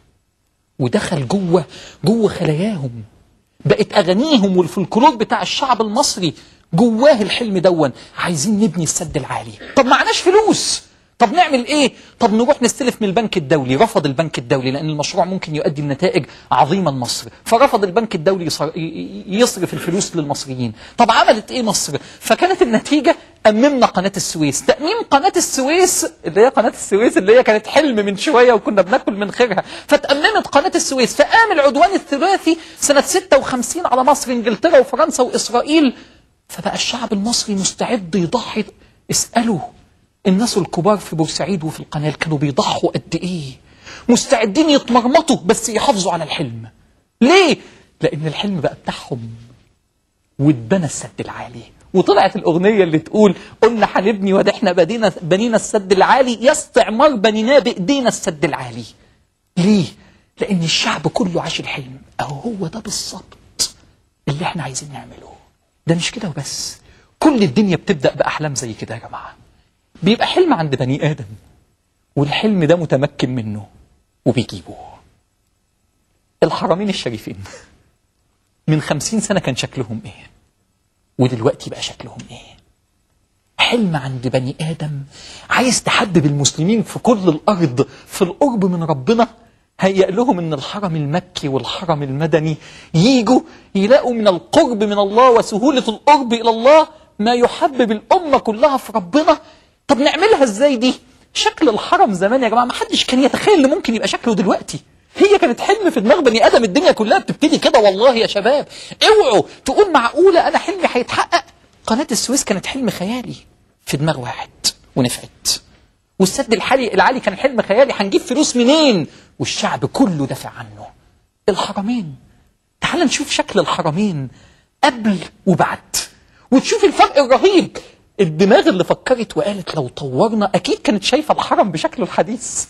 ودخل جوه جوه خلاياهم، بقت أغانيهم والفلكلور بتاع الشعب المصري جواه الحلم دون. عايزين نبني السد العالي، طب معناش فلوس، طب طب نعمل ايه؟ طب نروح نستلف من البنك الدولي. رفض البنك الدولي لان المشروع ممكن يؤدي لنتائج عظيمه لمصر، فرفض البنك الدولي يصرف الفلوس للمصريين. طب عملت ايه مصر؟ فكانت النتيجه أممنا قناة السويس. تأميم قناة السويس اللي هي قناة السويس اللي هي كانت حلم من شوية وكنا بناكل من خيرها، فتأممت قناة السويس، فقام العدوان الثلاثي سنة ستة وخمسين على مصر، انجلترا وفرنسا وإسرائيل، فبقى الشعب المصري مستعد يضحي. اسألوا الناس الكبار في بورسعيد وفي القناة كانوا بيضحوا قد ايه، مستعدين يتمرمطوا بس يحافظوا على الحلم. ليه؟ لأن الحلم بقى بتاعهم، واتبنى السد العالي. وطلعت الأغنية اللي تقول قلنا هنبني وده احنا بدينا بنينا السد العالي، يا استعمار بنيناه بإيدينا السد العالي. ليه؟ لأن الشعب كله عاش الحلم. أهو هو ده بالظبط اللي احنا عايزين نعمله. ده مش كده وبس، كل الدنيا بتبدأ بأحلام زي كده يا جماعة. بيبقى حلم عند بني آدم والحلم ده متمكن منه وبيجيبه. الحرمين الشريفين من خمسين سنة كان شكلهم ايه؟ ودلوقتي بقى شكلهم ايه؟ حلم عند بني آدم عايز تحبب المسلمين في كل الأرض في القرب من ربنا. هيأ لهم ان الحرم المكي والحرم المدني ييجوا يلاقوا من القرب من الله وسهولة القرب إلى الله ما يحبب الأمة كلها في ربنا. طب نعملها ازاي دي؟ شكل الحرم زمان يا جماعة ما حدش كان يتخيل اللي ممكن يبقى شكله دلوقتي. هي كانت حلم في دماغ بني آدم، الدنيا كلها بتبتدي كده والله يا شباب. اوعوا تقول معقولة أنا حلمي هيتحقق. قناة السويس كانت حلم خيالي في دماغ واحد ونفعت، والسد العالي العالي كان حلم خيالي، هنجيب فلوس منين؟ والشعب كله دافع عنه. الحرمين، تعال نشوف شكل الحرمين قبل وبعد وتشوف الفرق الرهيب. الدماغ اللي فكرت وقالت لو طورنا أكيد كانت شايفة الحرم بشكله الحديث.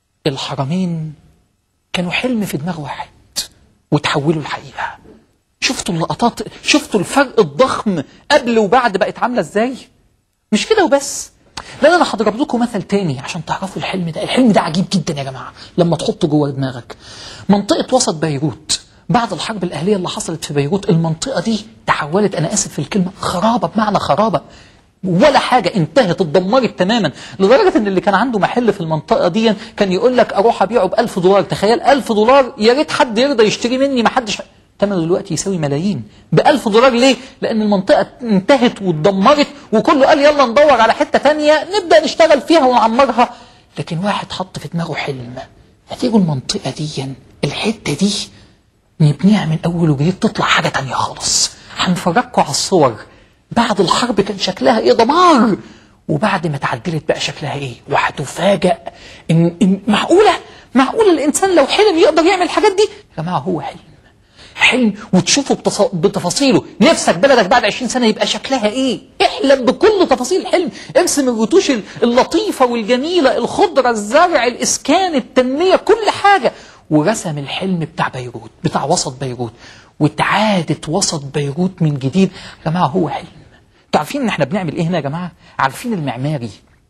الحرمين كانوا حلم في دماغ واحد وتحولوا الحقيقة. شفتوا اللقطات؟ شفتوا الفرق الضخم قبل وبعد بقت عاملة ازاي؟ مش كده وبس، لا انا هضرب لكم مثل تاني عشان تعرفوا الحلم ده. الحلم ده عجيب جدا يا جماعة لما تحطه جوه دماغك. منطقة وسط بيروت بعد الحرب الأهلية اللي حصلت في بيروت، المنطقة دي تحولت، أنا آسف في الكلمة، خرابة بمعنى خرابة. ولا حاجة، انتهت، اتدمرت تماما، لدرجة ان اللي كان عنده محل في المنطقة دي كان يقول لك اروح ابيعه بألف دولار. تخيل ألف دولار، يا ريت حد يرضى يشتري مني، ما حدش. ثمنه دلوقتي يساوي ملايين. بألف دولار ليه؟ لأن المنطقة انتهت واتدمرت وكله قال يلا ندور على حتة تانية نبدأ نشتغل فيها ونعمرها. لكن واحد حط في دماغه حلم، هتيجوا المنطقة دي الحتة دي نبنيها من أول وجديد تطلع حاجة تانية خالص. هنفرجكوا على الصور بعد الحرب كان شكلها ايه، دمار، وبعد ما تعدلت بقى شكلها ايه. وهتفاجأ إن, إن معقولة معقولة الإنسان لو حلم يقدر يعمل الحاجات دي. يا جماعة هو حلم حلم وتشوفه بتص... بتفاصيله. نفسك بلدك بعد عشرين سنة يبقى شكلها ايه؟ احلم بكل تفاصيل الحلم. ارسم الرتوش اللطيفة والجميلة، الخضرة، الزرع، الإسكان، التنمية، كل حاجة. ورسم الحلم بتاع بيروت، بتاع وسط بيروت، واتعادت وسط بيروت من جديد. يا جماعة هو حلم. عارفين ان احنا بنعمل ايه هنا يا جماعة؟ عارفين المعماري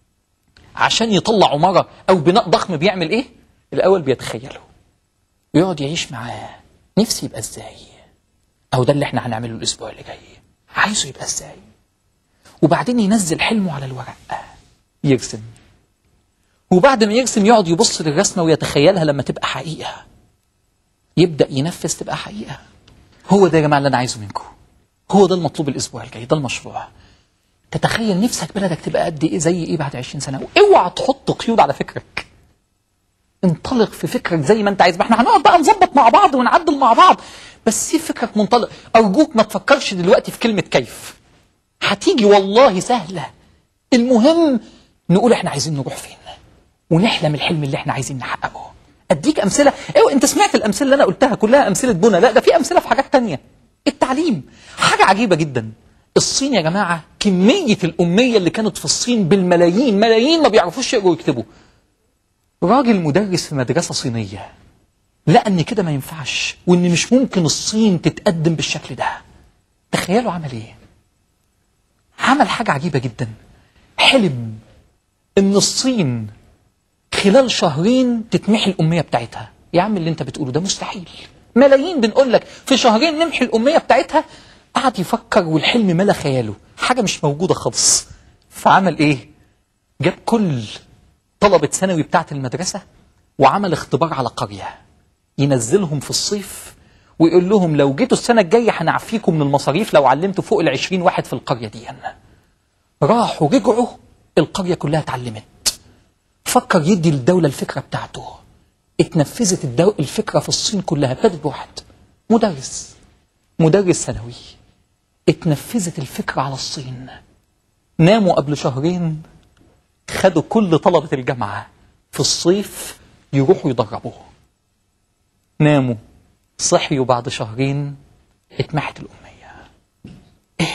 عشان يطلع عمارة او بناء ضخم بيعمل ايه؟ الاول بيتخيله ويقعد يعيش معاه، نفسي يبقى ازاي؟ او ده اللي احنا هنعمله الاسبوع اللي جاي. عايزه يبقى ازاي؟ وبعدين ينزل حلمه على الورق، يرسم، وبعد ما يرسم يقعد يبص للرسمة ويتخيلها لما تبقى حقيقة، يبدأ ينفذ تبقى حقيقة. هو ده يا جماعة اللي انا عايزه منكم، هو ده المطلوب الاسبوع الجاي، ده المشروع. تتخيل نفسك بلدك تبقى قد ايه، زي ايه بعد عشرين سنة. واوعى تحط قيود على فكرك، انطلق في فكرك زي ما انت عايز. ما احنا هنقعد بقى نظبط مع بعض ونعدل مع بعض، بس سيب فكرك منطلق. ارجوك ما تفكرش دلوقتي في كلمة كيف، هتيجي والله سهلة. المهم نقول احنا عايزين نروح فين ونحلم الحلم اللي احنا عايزين نحققه. اديك امثله. ايوه انت سمعت الامثله اللي انا قلتها كلها امثله بنى، لا ده في امثله في حاجات تانية. التعليم حاجه عجيبه جدا. الصين يا جماعه كميه الاميه اللي كانت في الصين بالملايين، ملايين ما بيعرفوش يقروا ويكتبوا. راجل مدرس في مدرسه صينيه لقى ان كده ما ينفعش وان مش ممكن الصين تتقدم بالشكل ده. تخيلوا عمل ايه؟ عمل حاجه عجيبه جدا. حلم ان الصين خلال شهرين تتمحي الأمية بتاعتها. يا عم اللي انت بتقوله ده مستحيل، ملايين بنقول لك في شهرين نمحي الأمية بتاعتها. قعد يفكر والحلم ملا خياله، حاجة مش موجودة خالص. فعمل ايه؟ جاب كل طلبة ثانوي بتاعت المدرسة وعمل اختبار على قرية ينزلهم في الصيف ويقول لهم لو جيتوا السنة الجاية هنعفيكم من المصاريف لو علمتوا فوق العشرين واحد في القرية دي. راحوا رجعوا القرية كلها اتعلمت. فكر يدي للدولة الفكرة بتاعته، اتنفذت الدو... الفكرة في الصين كلها. ابتدت بواحد مدرس مدرس ثانوي، اتنفذت الفكرة على الصين. ناموا قبل شهرين خدوا كل طلبة الجامعة في الصيف يروحوا يدربوا. ناموا صحيوا بعد شهرين اتمحت الأمية. ايه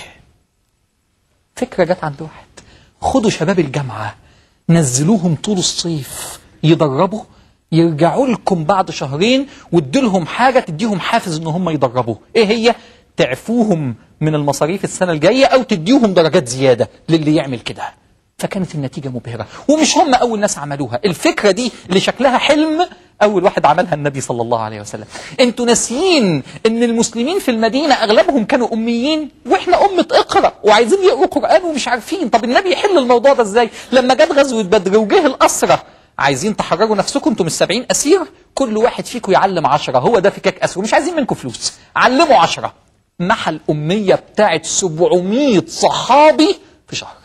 فكرة جت عند واحد. خدوا شباب الجامعة نزلوهم طول الصيف يدربوا، يرجعوا لكم بعد شهرين وادولهم حاجة تديهم حافز ان هم يدربوا. ايه هي؟ تعفوهم من المصاريف السنة الجاية او تديهم درجات زيادة للي يعمل كده. فكانت النتيجة مبهرة. ومش هم أول ناس عملوها. الفكرة دي اللي شكلها حلم أول واحد عملها النبي صلى الله عليه وسلم. انتوا ناسيين ان المسلمين في المدينة أغلبهم كانوا أميين، وإحنا أمة اقرأ وعايزين يقروا قرآن ومش عارفين. طب النبي يحل الموضوع ده إزاي؟ لما جت غزوة بدر وجه الأسرة، عايزين تحرروا نفسكم، انتم السبعين أسير، كل واحد فيكم يعلم عشرة، هو ده فكاك أسر، مش عايزين منكم فلوس، علموا عشرة. محى الأمية بتاعت سبعمية صحابي في شهر.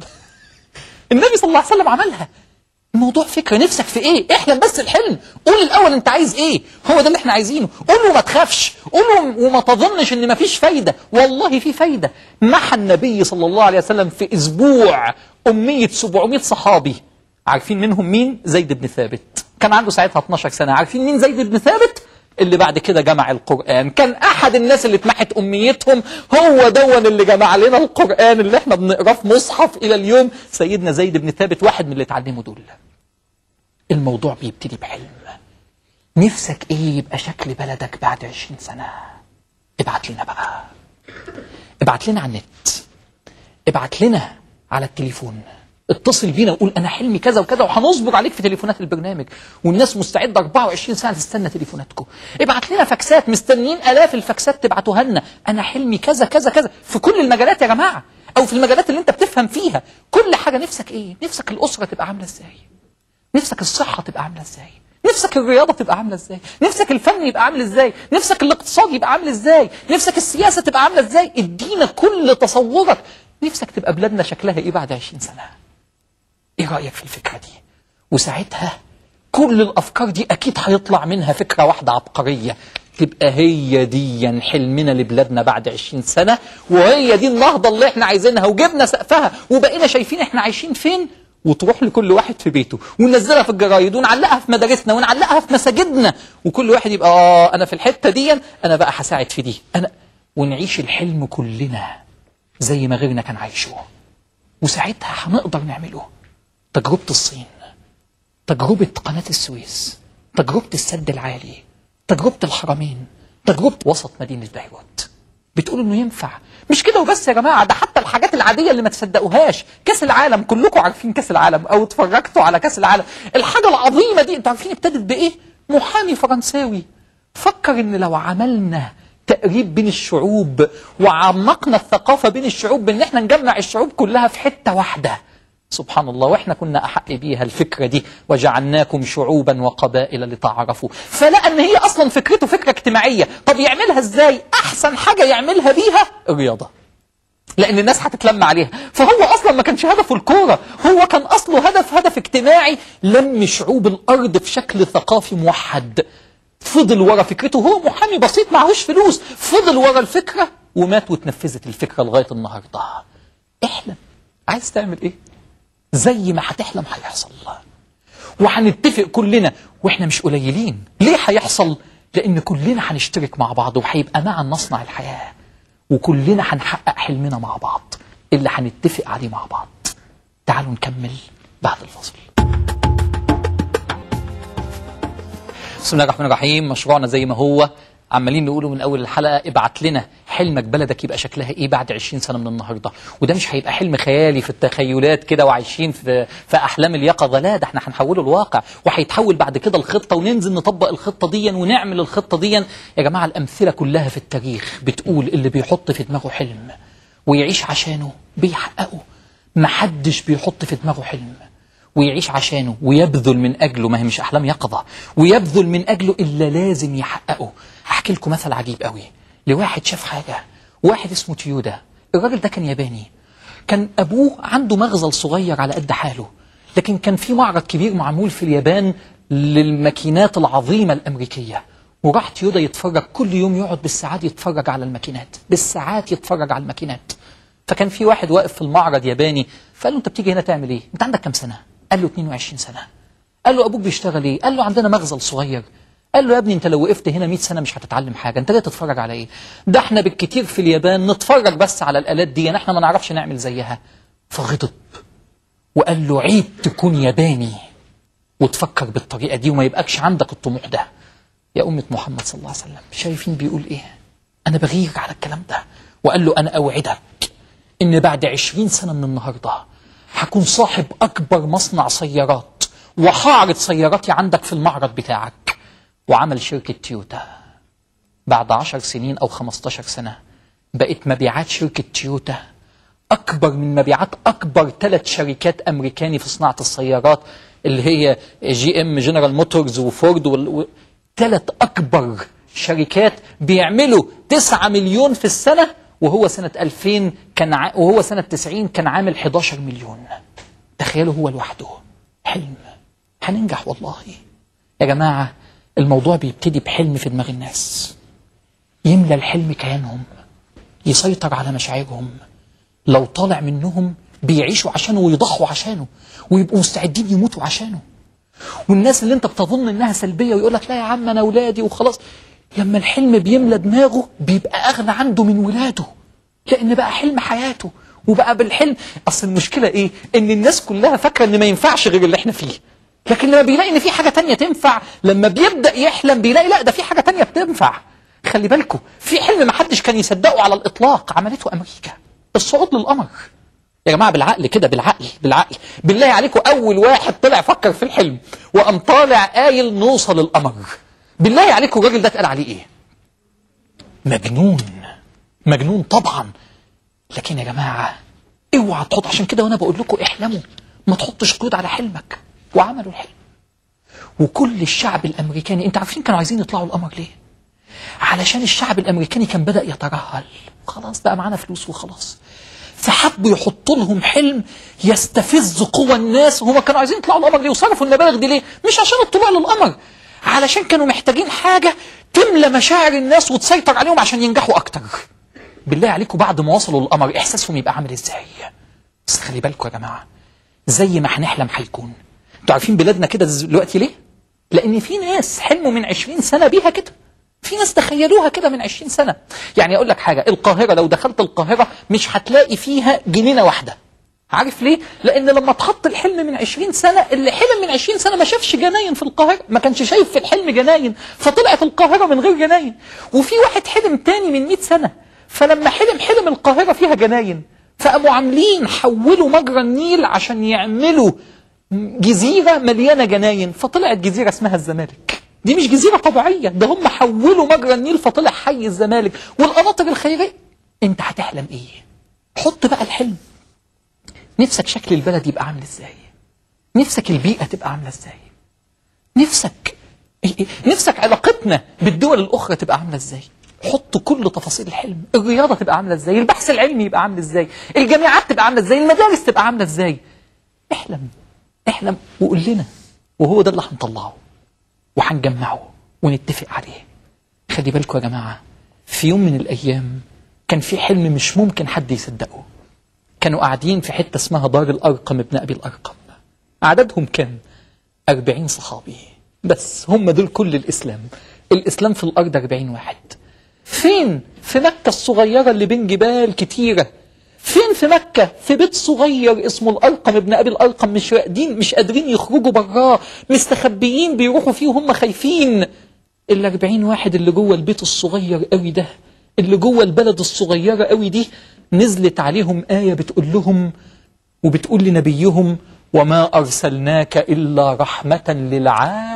النبي صلى الله عليه وسلم عملها. الموضوع فكرة، نفسك في ايه؟ احلم بس الحلم، قول الاول انت عايز ايه، هو ده اللي احنا عايزينه. قول وما تخافش، قول وما تظنش ان مفيش فايدة، والله في فايدة. محى النبي صلى الله عليه وسلم في اسبوع أمية سبعمية صحابي. عارفين منهم مين؟ زيد بن ثابت، كان عنده ساعتها اتناشر سنة. عارفين مين زيد بن ثابت؟ اللي بعد كده جمع القرآن. كان أحد الناس اللي اتمحت أميتهم هو دون اللي جمع لنا القرآن اللي احنا بنقراه في مصحف إلى اليوم. سيدنا زيد بن ثابت واحد من اللي اتعلموا دول. الموضوع بيبتدي بحلم. نفسك ايه يبقى شكل بلدك بعد عشرين سنة؟ ابعت لنا بقى، ابعت لنا على النت، ابعت لنا على التليفون، اتصل بينا وقول انا حلمي كذا وكذا، وهنصبر عليك في تليفونات البرنامج، والناس مستعده أربعة وعشرين ساعه تستنى تليفوناتكم. ابعت لنا فاكسات، مستنيين الاف الفاكسات تبعتوها لنا. انا حلمي كذا كذا كذا في كل المجالات يا جماعه، او في المجالات اللي انت بتفهم فيها. كل حاجه نفسك ايه؟ نفسك الاسره تبقى عامله ازاي؟ نفسك الصحه تبقى عامله ازاي؟ نفسك الرياضه تبقى عامله ازاي؟ نفسك الفن يبقى عامل ازاي؟ نفسك الاقتصاد يبقى عامل ازاي؟ نفسك السياسه تبقى عامله ازاي؟ ادينا كل تصورك. نفسك تبقى بلادنا شكلها ايه بعد عشرين سنه؟ ايه رأيك في الفكرة دي؟ وساعتها كل الأفكار دي أكيد هيطلع منها فكرة واحدة عبقرية تبقى هي دي حلمنا لبلادنا بعد عشرين سنة، وهي دي النهضة اللي احنا عايزينها، وجبنا سقفها وبقينا شايفين احنا عايشين فين، وتروح لكل واحد في بيته وننزلها في الجرايد ونعلقها في مدارسنا ونعلقها في مساجدنا، وكل واحد يبقى اه أنا في الحتة دي، أنا بقى هساعد في دي، أنا، ونعيش الحلم كلنا زي ما غيرنا كان عايشه. وساعتها هنقدر نعمله. تجربة الصين، تجربة قناة السويس، تجربة السد العالي، تجربة الحرمين، تجربة وسط مدينة بيروت، بتقول انه ينفع. مش كده وبس يا جماعة، ده حتى الحاجات العادية اللي ما تصدقوهاش. كاس العالم، كلكم عارفين كاس العالم او اتفرجتوا على كاس العالم. الحاجة العظيمة دي انتوا عارفين ابتدت بايه؟ محامي فرنساوي فكر ان لو عملنا تقريب بين الشعوب وعمقنا الثقافة بين الشعوب بان احنا نجمع الشعوب كلها في حتة واحدة، سبحان الله، واحنا كنا احق بيها الفكره دي، وجعلناكم شعوبا وقبائل لتعارفوا. فلقى ان هي اصلا فكرته فكره اجتماعيه. طب يعملها ازاي؟ احسن حاجه يعملها بيها الرياضه، لان الناس هتتلم عليها. فهو اصلا ما كانش هدفه الكوره، هو كان اصله هدف هدف اجتماعي، لم شعوب الارض في شكل ثقافي موحد. فضل ورا فكرته، هو محامي بسيط معهوش فلوس، فضل ورا الفكره ومات واتنفذت الفكره لغايه النهارده. احلم، عايز تعمل ايه؟ زي ما هتحلم هيحصل، وهنتفق كلنا، واحنا مش قليلين. ليه هيحصل؟ لان كلنا هنشترك مع بعض، وهيبقى معا نصنع الحياة، وكلنا هنحقق حلمنا مع بعض اللي هنتفق عليه مع بعض. تعالوا نكمل بعد الفصل. بسم الله الرحمن الرحيم. مشروعنا زي ما هو عمالين نقوله من اول الحلقه، ابعت لنا حلمك بلدك يبقى شكلها ايه بعد عشرين سنه من النهارده. وده مش هيبقى حلم خيالي في التخيلات كده وعايشين في في احلام اليقظه، لا، ده احنا هنحوله لواقع، وهيتحول بعد كده الخطه، وننزل نطبق الخطه دي ونعمل الخطه دي. يا جماعه الامثله كلها في التاريخ بتقول اللي بيحط في دماغه حلم ويعيش عشانه بيحققه. محدش بيحط في دماغه حلم ويعيش عشانه ويبذل من أجله، ما هي مش أحلام يقظة، ويبذل من أجله إلا لازم يحققه. أحكي لكم مثل عجيب قوي لواحد شاف حاجة. واحد اسمه تيودا، الراجل ده كان ياباني، كان أبوه عنده مخزن صغير على قد حاله، لكن كان في معرض كبير معمول في اليابان للماكينات العظيمة الأمريكية، وراح تيودا يتفرج كل يوم، يقعد بالساعات يتفرج على الماكينات، بالساعات يتفرج على الماكينات. فكان في واحد واقف في المعرض ياباني، فقال له: أنت بتيجي هنا تعمل إيه؟ أنت عندك كام سنة؟ قال له: اتنين وعشرين سنة. قال له: أبوك بيشتغل إيه؟ قال له: عندنا مخزن صغير. قال له: يا ابني أنت لو وقفت هنا مية سنة مش هتتعلم حاجة، أنت جاي تتفرج على إيه؟ ده إحنا بالكتير في اليابان نتفرج بس على الآلات دي، إحنا ما نعرفش نعمل زيها. فغضب وقال له: عيب تكون ياباني وتفكر بالطريقة دي وما يبقاكش عندك الطموح ده. يا أمة محمد صلى الله عليه وسلم، شايفين بيقول إيه؟ أنا بغير على الكلام ده. وقال له: أنا أوعدك إن بعد عشرين سنة من النهاردة هكون صاحب أكبر مصنع سيارات، وهعرض سياراتي عندك في المعرض بتاعك. وعمل شركة تويوتا. بعد عشر سنين أو خمستاشر سنة بقت مبيعات شركة تويوتا أكبر من مبيعات أكبر ثلاث شركات أمريكاني في صناعة السيارات، اللي هي جي ام جنرال موتورز وفورد و... ثلاث أكبر شركات بيعملوا تسعة مليون في السنة، وهو سنة ألفين كان ع... وهو سنة تسعين كان عامل حداشر مليون. تخيلوا هو لوحده. حلم، هننجح والله يا جماعة. الموضوع بيبتدي بحلم في دماغ الناس، يملى الحلم كيانهم، يسيطر على مشاعرهم. لو طالع منهم بيعيشوا عشانه ويضحوا عشانه ويبقوا مستعدين يموتوا عشانه. والناس اللي انت بتظن انها سلبية ويقول لك: لا يا عم انا ولادي وخلاص، لما الحلم بيملى دماغه بيبقى اغنى عنده من ولاده، لان بقى حلم حياته وبقى بالحلم. اصل المشكلة ايه؟ ان الناس كلها فاكرة ان ما ينفعش غير اللي احنا فيه، لكن لما بيلاقي ان في حاجة تانية تنفع، لما بيبدأ يحلم بيلاقي لا ده في حاجة تانية بتنفع. خلي بالكم، في حلم ما حدش كان يصدقه على الاطلاق عملته امريكا، الصعود للقمر. يا جماعة بالعقل كده، بالعقل بالعقل بالله عليكم، أول واحد طلع فكر في الحلم وقام طالع قايل نوصل القمر، بالله عليكم الراجل ده اتقال عليه إيه؟ مجنون. مجنون طبعا. لكن يا جماعة اوعى تحط، عشان كده وأنا بقول لكم احلموا، ما تحطش قيود على حلمك. وعملوا الحلم. وكل الشعب الأمريكاني، أنت عارفين كانوا عايزين يطلعوا القمر ليه؟ علشان الشعب الأمريكاني كان بدأ يترهل، خلاص بقى معانا فلوس وخلاص، فحبوا يحطوا لهم حلم يستفز قوى الناس. وهم كانوا عايزين يطلعوا القمر ليه وصرفوا المبالغ دي ليه؟ مش عشان الطلوع للقمر، علشان كانوا محتاجين حاجة تملى مشاعر الناس وتسيطر عليهم عشان ينجحوا أكتر. بالله عليكم بعد ما وصلوا للقمر إحساسهم يبقى عامل إزاي؟ بس خلي بالكم يا جماعة، زي ما هنحلم هيكون. انتوا عارفين بلادنا كده دلوقتي ليه؟ لأن في ناس حلموا من عشرين سنة بيها كده، في ناس تخيلوها كده من عشرين سنة. يعني أقول لك حاجة، القاهرة لو دخلت القاهرة مش هتلاقي فيها جنينة واحدة. عارف ليه؟ لأن لما تحط الحلم من عشرين سنة، اللي حلم من عشرين سنة ما شافش جناين في القاهرة، ما كانش شايف في الحلم جناين، فطلعت القاهرة من غير جناين. وفي واحد حلم تاني من مئة سنة، فلما حلم حلم القاهرة فيها جناين، فقاموا عاملين حولوا مجرى النيل عشان يعملوا جزيرة مليانة جناين، فطلعت جزيرة اسمها الزمالك. دي مش جزيرة طبيعية، ده هم حولوا مجرى النيل فطلع حي الزمالك. والقناطر الخيرية. انت هتحلم ايه؟ حط بقى الحلم. نفسك شكل البلد يبقى عامل ازاي؟ نفسك البيئة تبقى عاملة ازاي؟ نفسك نفسك علاقتنا بالدول الأخرى تبقى عاملة ازاي؟ حط كل تفاصيل الحلم. الرياضة تبقى عاملة ازاي؟ البحث العلمي يبقى عامل ازاي؟ الجامعات تبقى عاملة ازاي؟ المدارس تبقى عاملة ازاي؟ احلم احلم وقول لنا، وهو ده اللي هنطلعه وهنجمعه ونتفق عليه. خلي بالكم يا جماعة، في يوم من الأيام كان في حلم مش ممكن حد يصدقه. كانوا قاعدين في حتة اسمها دار الأرقم ابن أبي الأرقم. عددهم كان أربعين صحابي بس، هم دول كل الإسلام. الإسلام في الأرض أربعين واحد. فين؟ في مكة الصغيرة اللي بين جبال كتيرة. فين في مكة؟ في بيت صغير اسمه الأرقم ابن أبي الأرقم، مش قادرين مش قادرين يخرجوا براه، مستخبيين بيروحوا فيه وهم خايفين. الأربعين واحد اللي جوه البيت الصغير قوي ده، اللي جوه البلد الصغيرة قوي دي، نزلت عليهم آية بتقول لهم وبتقول لنبيهم: وما أرسلناك إلا رحمة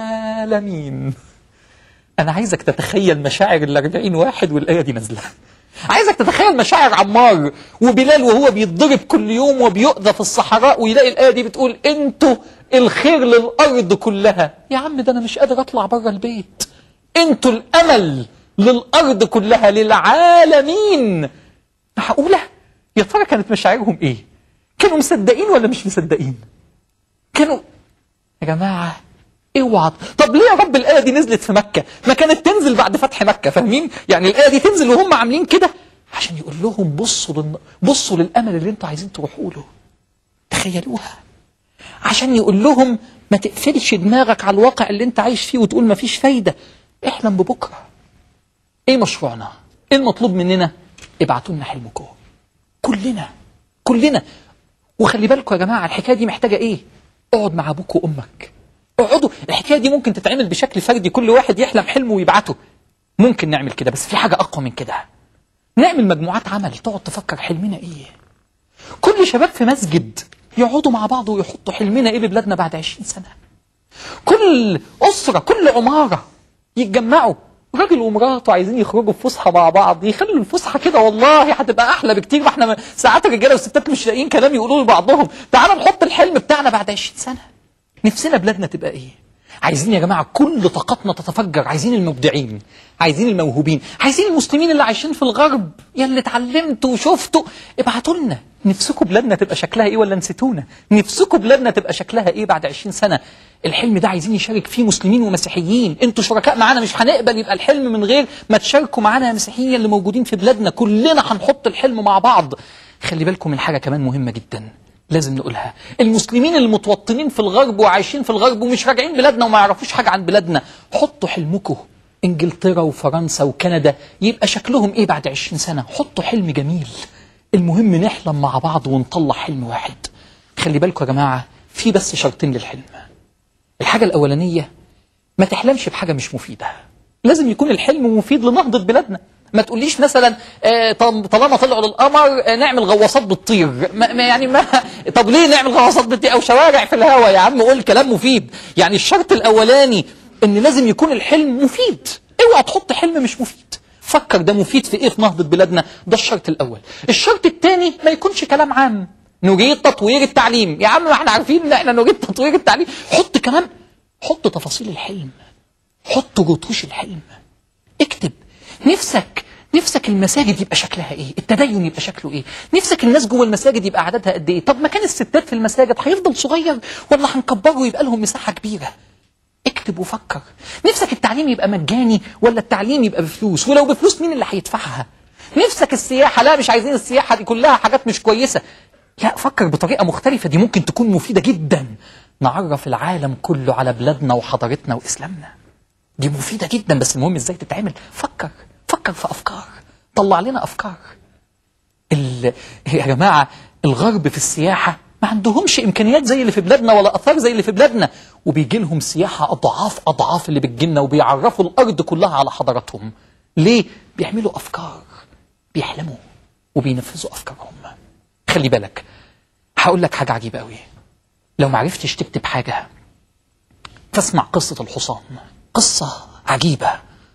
للعالمين. أنا عايزك تتخيل مشاعر الأربعين واحد والآية دي نازلة. عايزك تتخيل مشاعر عمار وبلال وهو بيتضرب كل يوم وبيؤذى في الصحراء، ويلاقي الآية دي بتقول انتوا الخير للأرض كلها. يا عم ده أنا مش قادر أطلع بره البيت، انتوا الأمل للأرض كلها للعالمين. معقولة؟ يا ترى كانت مشاعرهم إيه؟ كانوا مصدقين ولا مش مصدقين؟ كانوا يا جماعة اوعى. طب ليه يا رب الآية دي نزلت في مكة؟ ما كانت تنزل بعد فتح مكة، فاهمين؟ يعني الآية دي تنزل وهم عاملين كده عشان يقول لهم بصوا لل... بصوا للأمل اللي انتوا عايزين تروحوا له. تخيلوها. عشان يقول لهم ما تقفلش دماغك على الواقع اللي انت عايش فيه وتقول ما فيش فايدة. احلم ببكرة. ايه مشروعنا؟ ايه المطلوب مننا؟ ابعتوا لنا حلمكم. كلنا كلنا. وخلي بالكم يا جماعة الحكاية دي محتاجة ايه؟ اقعد مع ابوك وامك. اقعدوا. الحكاية دي ممكن تتعمل بشكل فردي، كل واحد يحلم حلمه ويبعته. ممكن نعمل كده، بس في حاجة اقوى من كده. نعمل مجموعات عمل تقعد تفكر حلمنا ايه. كل شباب في مسجد يقعدوا مع بعض ويحطوا حلمنا ايه لبلادنا بعد عشرين سنة. كل أسرة كل عمارة يتجمعوا، راجل ومراته عايزين يخرجوا في فسحة مع بعض، يخلوا الفسحة كده والله هتبقى أحلى بكتير. ما احنا ساعات الرجالة والستات مش لاقيين كلام يقولوا لبعضهم. تعالوا نحط الحلم بتاعنا بعد عشرين سنة. نفسنا بلادنا تبقى ايه؟ عايزين يا جماعة كل طاقتنا تتفجر. عايزين المبدعين، عايزين الموهوبين، عايزين المسلمين اللي عايشين في الغرب، يا اللي اتعلمتوا وشفتوا. ابعتوا لنا نفسكم بلادنا تبقى شكلها ايه ولا نسيتونا؟ نفسكم بلادنا تبقى شكلها ايه بعد عشرين سنة؟ الحلم ده عايزين يشارك فيه مسلمين ومسيحيين. انتوا شركاء معانا، مش هنقبل يبقى الحلم من غير ما تشاركوا معانا يا مسيحيين اللي موجودين في بلادنا. كلنا هنحط الحلم مع بعض. خلي بالكم من حاجة كمان مهمة جدا لازم نقولها. المسلمين المتوطنين في الغرب وعايشين في الغرب ومش راجعين بلادنا وما يعرفوش حاجة عن بلادنا، حطوا حلمكم. انجلترا وفرنسا وكندا يبقى شكلهم ايه بعد عشرين سنة؟ حطوا حلم جميل. المهم نحلم مع بعض ونطلع حلم واحد. خلي بالكم يا جماعة في بس شرطين للحلم. الحاجة الأولانية ما تحلمش بحاجة مش مفيدة. لازم يكون الحلم مفيد لنهضة بلادنا. ما تقوليش مثلا آه طالما طلعوا للقمر آه نعمل غواصات بتطير. ما ما يعني ما طب ليه نعمل غواصات بتطير او شوارع في الهواء؟ يا عم قول كلام مفيد. يعني الشرط الاولاني ان لازم يكون الحلم مفيد. اوعى تحط حلم مش مفيد. فكر ده مفيد في ايه في نهضة بلادنا. ده الشرط الاول. الشرط الثاني ما يكونش كلام عام. نريد تطوير التعليم. يا عم ما احنا عارفين ان احنا نريد تطوير التعليم. حط كمان، حط تفاصيل الحلم، حط رتوش الحلم. اكتب نفسك نفسك المساجد يبقى شكلها ايه؟ التدين يبقى شكله ايه؟ نفسك الناس جوه المساجد يبقى عددها قد ايه؟ طب مكان الستات في المساجد هيفضل صغير ولا هنكبره ويبقى لهم مساحة كبيرة؟ اكتب وفكر. نفسك التعليم يبقى مجاني ولا التعليم يبقى بفلوس؟ ولو بفلوس مين اللي هيدفعها؟ نفسك السياحة، لا مش عايزين السياحة دي كلها حاجات مش كويسة. لا فكر بطريقة مختلفة، دي ممكن تكون مفيدة جدا. نعرف العالم كله على بلادنا وحضارتنا وإسلامنا. دي مفيدة جدا، بس المهم ازاي تتعمل. فكر فكر في أفكار. طلع لنا أفكار. ال... يا جماعة الغرب في السياحة ما عندهمش إمكانيات زي اللي في بلادنا ولا أثار زي اللي في بلادنا، وبيجي لهم سياحة أضعاف أضعاف اللي بتجيلنا، وبيعرفوا الأرض كلها على حضارتهم. ليه؟ بيعملوا أفكار، بيحلموا وبينفذوا أفكارهم. خلي بالك هقول لك حاجة عجيبة قوي. لو ما عرفتش تكتب حاجة تسمع قصة الحصان. قصة عجيبة.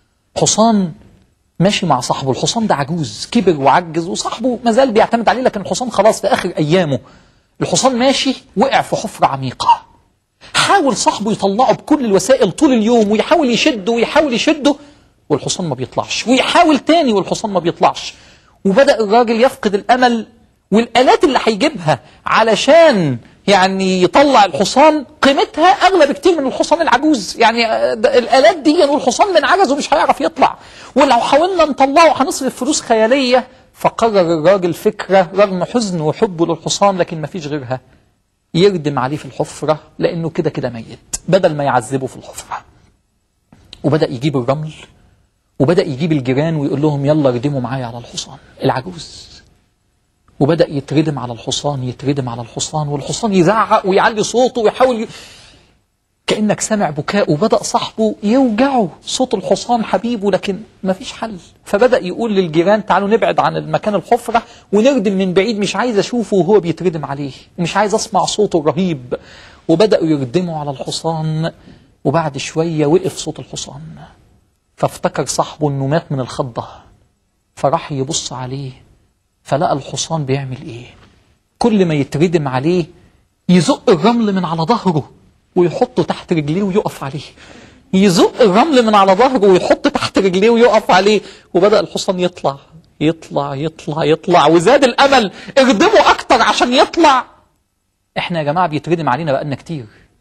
حصان ماشي مع صاحبه. الحصان ده عجوز كبر وعجز، وصاحبه مازال بيعتمد عليه، لكن الحصان خلاص في آخر أيامه. الحصان ماشي وقع في حفرة عميقة. حاول صاحبه يطلعه بكل الوسائل طول اليوم، ويحاول يشده ويحاول يشده والحصان ما بيطلعش، ويحاول تاني والحصان ما بيطلعش. وبدأ الراجل يفقد الأمل، والآلات اللي هيجيبها علشان يعني يطلع الحصان قيمتها أغلى بكتير من الحصان العجوز. يعني الآلات دي والحصان من عجزه مش هيعرف يطلع، ولو حاولنا نطلعه هنصرف فلوس خيالية. فقرر الراجل فكرة رغم حزنه وحبه للحصان لكن ما فيش غيرها، يردم عليه في الحفرة لأنه كده كده ميت، بدل ما يعذبه في الحفرة. وبدأ يجيب الرمل وبدأ يجيب الجيران ويقول لهم يلا ردموا معايا على الحصان العجوز. وبدأ يتردم على الحصان يتردم على الحصان، والحصان يزعق ويعلي صوته ويحاول ي... كأنك سامع بكاء. وبدأ صاحبه يوجعه صوت الحصان حبيبه، لكن ما فيش حل. فبدأ يقول للجيران تعالوا نبعد عن المكان الحفرة ونردم من بعيد، مش عايز أشوفه وهو بيتردم عليه، مش عايز أسمع صوته الرهيب. وبدأوا يردموا على الحصان، وبعد شوية وقف صوت الحصان. فافتكر صاحبه أنه مات من الخضة، فراح يبص عليه فلقى الحصان بيعمل ايه؟ كل ما يتردم عليه يزق الرمل من على ظهره ويحطه تحت رجليه ويقف عليه، يزق الرمل من على ظهره ويحط تحت رجليه ويقف عليه، وبدأ الحصان يطلع يطلع يطلع يطلع وزاد الأمل، اردمه أكتر عشان يطلع. احنا يا جماعة بيتردم علينا بقالنا كتير،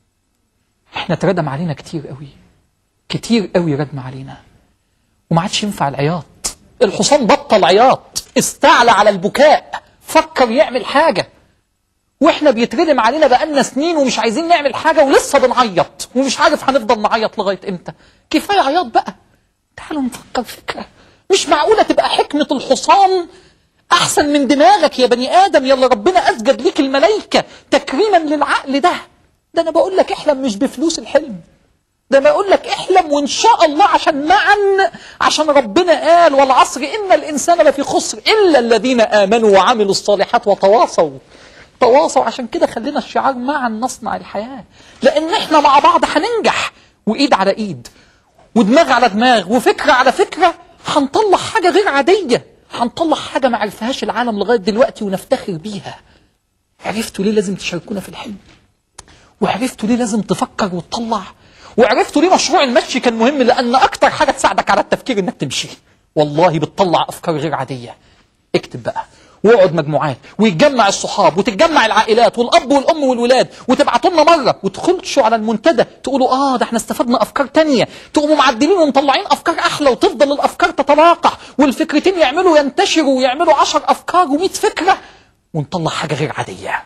احنا اتردم علينا كتير قوي، كتير قوي ردم علينا، وما عادش ينفع العياط. الحصان بطل عياط، استعلى على البكاء، فكر يعمل حاجة. واحنا بيتردم علينا بقالنا سنين ومش عايزين نعمل حاجة ولسه بنعيط ومش عارف هنفضل نعيط لغاية امتى. كفاية عياط بقى، تعالوا نفكر فكرة. مش معقولة تبقى حكمة الحصان أحسن من دماغك يا بني آدم، يلا ربنا أسجد ليك الملائكة تكريما للعقل ده. ده أنا بقول لك احلم مش بفلوس الحلم، ده أنا بقول لك احلم وإن شاء الله عشان معا، عشان ربنا قال والعصر إن الإنسان لفي خسر إلا الذين آمنوا وعملوا الصالحات وتواصوا تواصوا. عشان كده خلينا الشعار معا نصنع الحياة، لأن احنا مع بعض هننجح، وإيد على إيد ودماغ على دماغ وفكرة على فكرة، هنطلع حاجة غير عادية، هنطلع حاجة ما عرفهاش العالم لغاية دلوقتي ونفتخر بيها. عرفتوا ليه لازم تشاركونا في الحلم؟ وعرفتوا ليه لازم تفكر وتطلع؟ وعرفتوا ليه مشروع المشي كان مهم؟ لأن أكتر حاجة تساعدك على التفكير إنك تمشي، والله بتطلع أفكار غير عادية. اكتب بقى واقعد مجموعات ويتجمع الصحاب وتتجمع العائلات والأب والأم والولاد وتبعتوا لنا مرة وتخلشوا على المنتدى تقولوا آه ده احنا استفدنا أفكار تانية، تقوموا معدلين ومطلعين أفكار أحلى، وتفضل الأفكار تتلاقح والفكرتين يعملوا ينتشروا ويعملوا عشر أفكار ومئة فكرة ونطلع حاجة غير عادية.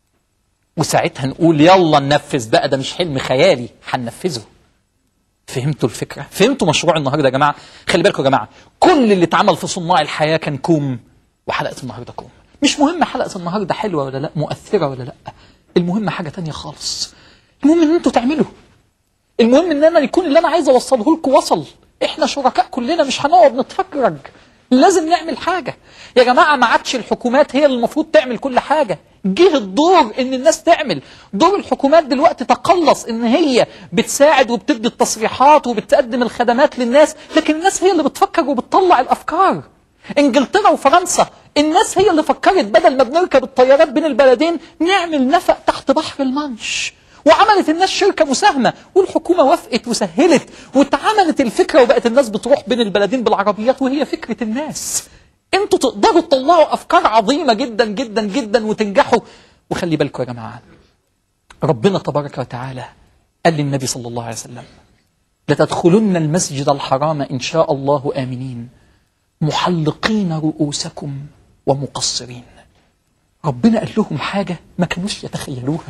وساعتها نقول يلا ننفذ بقى، ده مش حلم خيالي هننفذه. فهمتوا الفكرة؟ فهمتوا مشروع النهاردة يا جماعة؟ خلي بالكم يا جماعة، كل اللي اتعمل في صناع الحياة كان كوم، وحلقة النهاردة كوم. مش مهم حلقة النهاردة حلوة ولا لا، مؤثرة ولا لا، المهم حاجة تانية خالص. المهم ان انتوا تعملوا، المهم ان انا يكون اللي انا عايز اوصله لكم وصل. احنا شركاء كلنا، مش هنقعد نتفرج، لازم نعمل حاجة يا جماعة. ما عادش الحكومات هي اللي المفروض تعمل كل حاجة، جه الدور ان الناس تعمل. دور الحكومات دلوقتي تقلص ان هي بتساعد وبتدي التصريحات وبتقدم الخدمات للناس، لكن الناس هي اللي بتفكر وبتطلع الافكار. انجلترا وفرنسا الناس هي اللي فكرت بدل ما بنركب الطيارات بين البلدين نعمل نفق تحت بحر المانش، وعملت الناس شركة مساهمة والحكومة وافقت وسهلت واتعملت الفكرة وبقت الناس بتروح بين البلدين بالعربيات، وهي فكرة الناس. انتوا تقدروا تطلعوا افكار عظيمة جدا جدا جدا وتنجحوا. وخلي بالكم يا جماعة، ربنا تبارك وتعالى قال للنبي صلى الله عليه وسلم لتدخلن المسجد الحرام إن شاء الله آمنين محلقين رؤوسكم ومقصرين. ربنا قال لهم حاجة ما كانوش يتخيلوها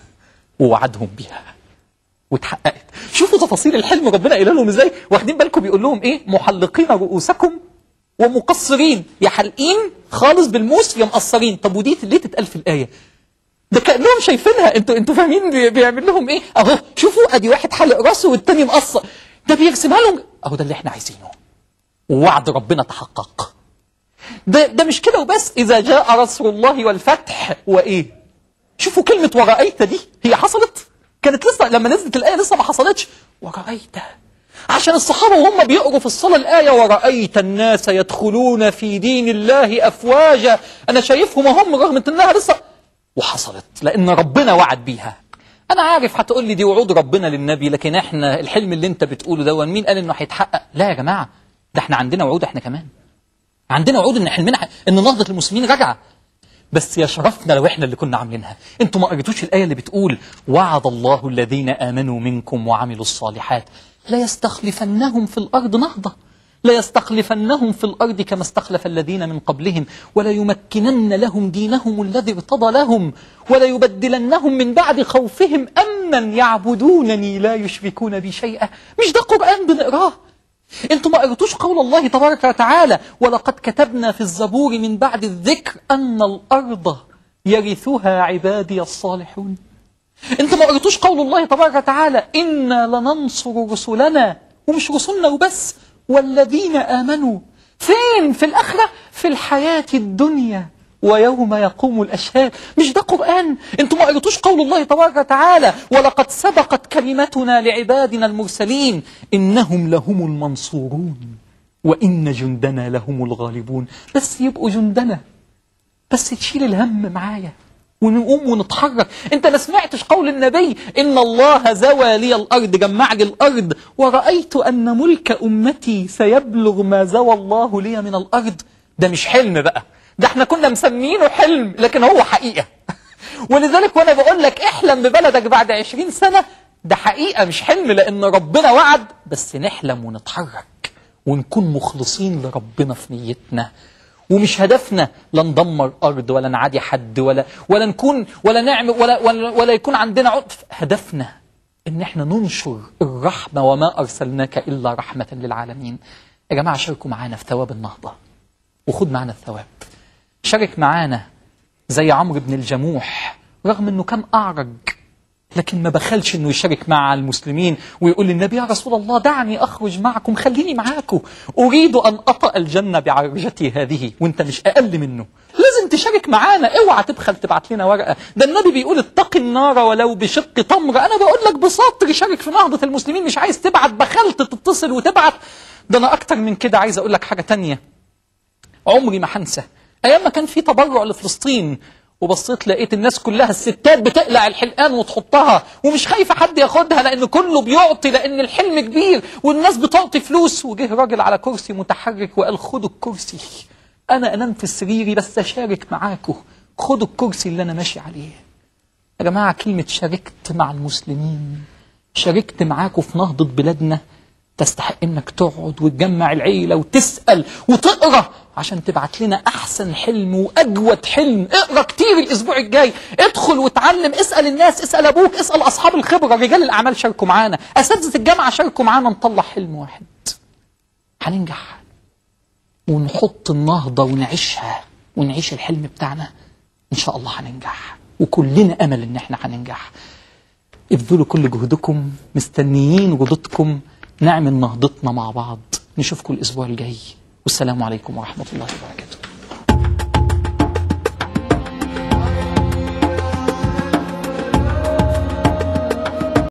ووعدهم بيها واتحققت. شوفوا تفاصيل الحلم ربنا قال لهم ازاي. واخدين بالكم بيقول لهم ايه؟ محلقين رؤوسكم ومقصرين، يا حلقين خالص بالموس يا مقصرين. طب ودي ليه تتقال في الآية؟ ده كأنهم شايفينها. انتوا انتوا فاهمين بي بيعمل لهم ايه؟ اهو شوفوا ادي واحد حلق راسه والتاني مقصر، ده بيرسمها لهم. اهو ده اللي احنا عايزينه، ووعد ربنا تحقق. ده ده مش كده وبس، اذا جاء رسول الله والفتح وايه؟ شوفوا كلمة ورأيت دي، هي حصلت؟ كانت لسه لما نزلت الآية لسه ما حصلتش. ورأيت، عشان الصحابة وهم بيقروا في الصلاة الآية ورأيت الناس يدخلون في دين الله أفواجا، أنا شايفهم هم رغم إنها لسه، وحصلت لأن ربنا وعد بيها. أنا عارف هتقول لي دي وعود ربنا للنبي، لكن إحنا الحلم اللي أنت بتقوله ده مين قال إنه هيتحقق؟ لا يا جماعة، ده إحنا عندنا وعود، إحنا كمان عندنا وعود إن حلمنا ح... إن نهضة المسلمين راجعة. بس يا شرفنا لو إحنا اللي كنا عاملينها. أنتوا ما قريتوش الآية اللي بتقول وعد الله الذين آمنوا منكم وعملوا الصالحات لا يستخلفنهم في الأرض نهضة، لا يستخلفنهم في الأرض كما استخلف الذين من قبلهم ولا يمكنن لهم دينهم الذي ارتضى لهم ولا يبدلنهم من بعد خوفهم أمنا يعبدونني لا يشركون بي شيئا. مش ده قرآن بنقراه؟ انتوا ما قريتوش قول الله تبارك وتعالى ولقد كتبنا في الزبور من بعد الذكر أن الأرض يرثها عبادي الصالحون؟ انتوا ما قريتوش قول الله تبارك وتعالى إنا لننصر رسلنا، ومش رسلنا وبس والذين آمنوا فين؟ في الآخرة، في الحياة الدنيا ويوم يقوم الأشهاد. مش ده قرآن؟ انتوا ما قريتوش قول الله تبارك وتعالى ولقد سبقت كلمتنا لعبادنا المرسلين إنهم لهم المنصورون؟ وإن جندنا لهم الغالبون. بس يبقوا جندنا، بس تشيل الهم معايا ونقوم ونتحرك. انت ما سمعتش قول النبي إن الله زوى لي الأرض، جمع لي الأرض، ورأيت أن ملك أمتي سيبلغ ما زوى الله لي من الأرض. ده مش حلم بقى، ده احنا كنا مسمينه حلم لكن هو حقيقة. ولذلك وانا بقول لك احلم ببلدك بعد عشرين سنة، ده حقيقة مش حلم، لأن ربنا وعد. بس نحلم ونتحرك ونكون مخلصين لربنا في نيتنا، ومش هدفنا لا ندمر أرض ولا نعادي حد ولا ولا نكون ولا نعمل ولا ولا, ولا يكون عندنا عطف. هدفنا إن احنا ننشر الرحمة، وما أرسلناك إلا رحمة للعالمين. يا جماعة شاركوا معانا في ثواب النهضة وخد معانا الثواب. شارك معانا زي عمرو بن الجموح، رغم أنه كان أعرج لكن ما بخلش أنه يشارك مع المسلمين ويقول للنبي يا رسول الله دعني أخرج معكم، خليني معاكم، أريد أن أطأ الجنة بعرجتي هذه، وانت مش أقل منه، لازم تشارك معانا. اوعى تبخل تبعت لنا ورقة، ده النبي بيقول اتق النار ولو بشق تمر. أنا بقول لك بسطر شارك في نهضة المسلمين، مش عايز تبعت بخلت تتصل وتبعت. ده أنا أكتر من كده عايز أقول لك حاجة تانية، عمري ما هنسى أيام ما كان في تبرع لفلسطين، وبصيت لقيت الناس كلها الستات بتقلع الحلقان وتحطها ومش خايفة حد ياخدها، لأن كله بيعطي، لأن الحلم كبير والناس بتعطي فلوس. وجه راجل على كرسي متحرك وقال خدوا الكرسي، أنا أنام في سريري بس أشارك معاكم، خدوا الكرسي اللي أنا ماشي عليه. يا جماعة كلمة شاركت مع المسلمين، شاركت معاكم في نهضة بلادنا، تستحق انك تقعد وتجمع العيلة وتسأل وتقرأ عشان تبعت لنا احسن حلم واجود حلم. اقرأ كتير الاسبوع الجاي، ادخل وتعلم، اسأل الناس، اسأل ابوك، اسأل اصحاب الخبرة، رجال الاعمال شاركوا معانا، اساتذة الجامعة شاركوا معانا، نطلع حلم واحد هننجح ونحط النهضة ونعيشها ونعيش الحلم بتاعنا. ان شاء الله هننجح، وكلنا امل ان احنا هننجح. ابذلوا كل جهدكم، مستنيين ردودكم، نعمل نهضتنا مع بعض. نشوفكم الأسبوع الجاي، والسلام عليكم ورحمة الله وبركاته.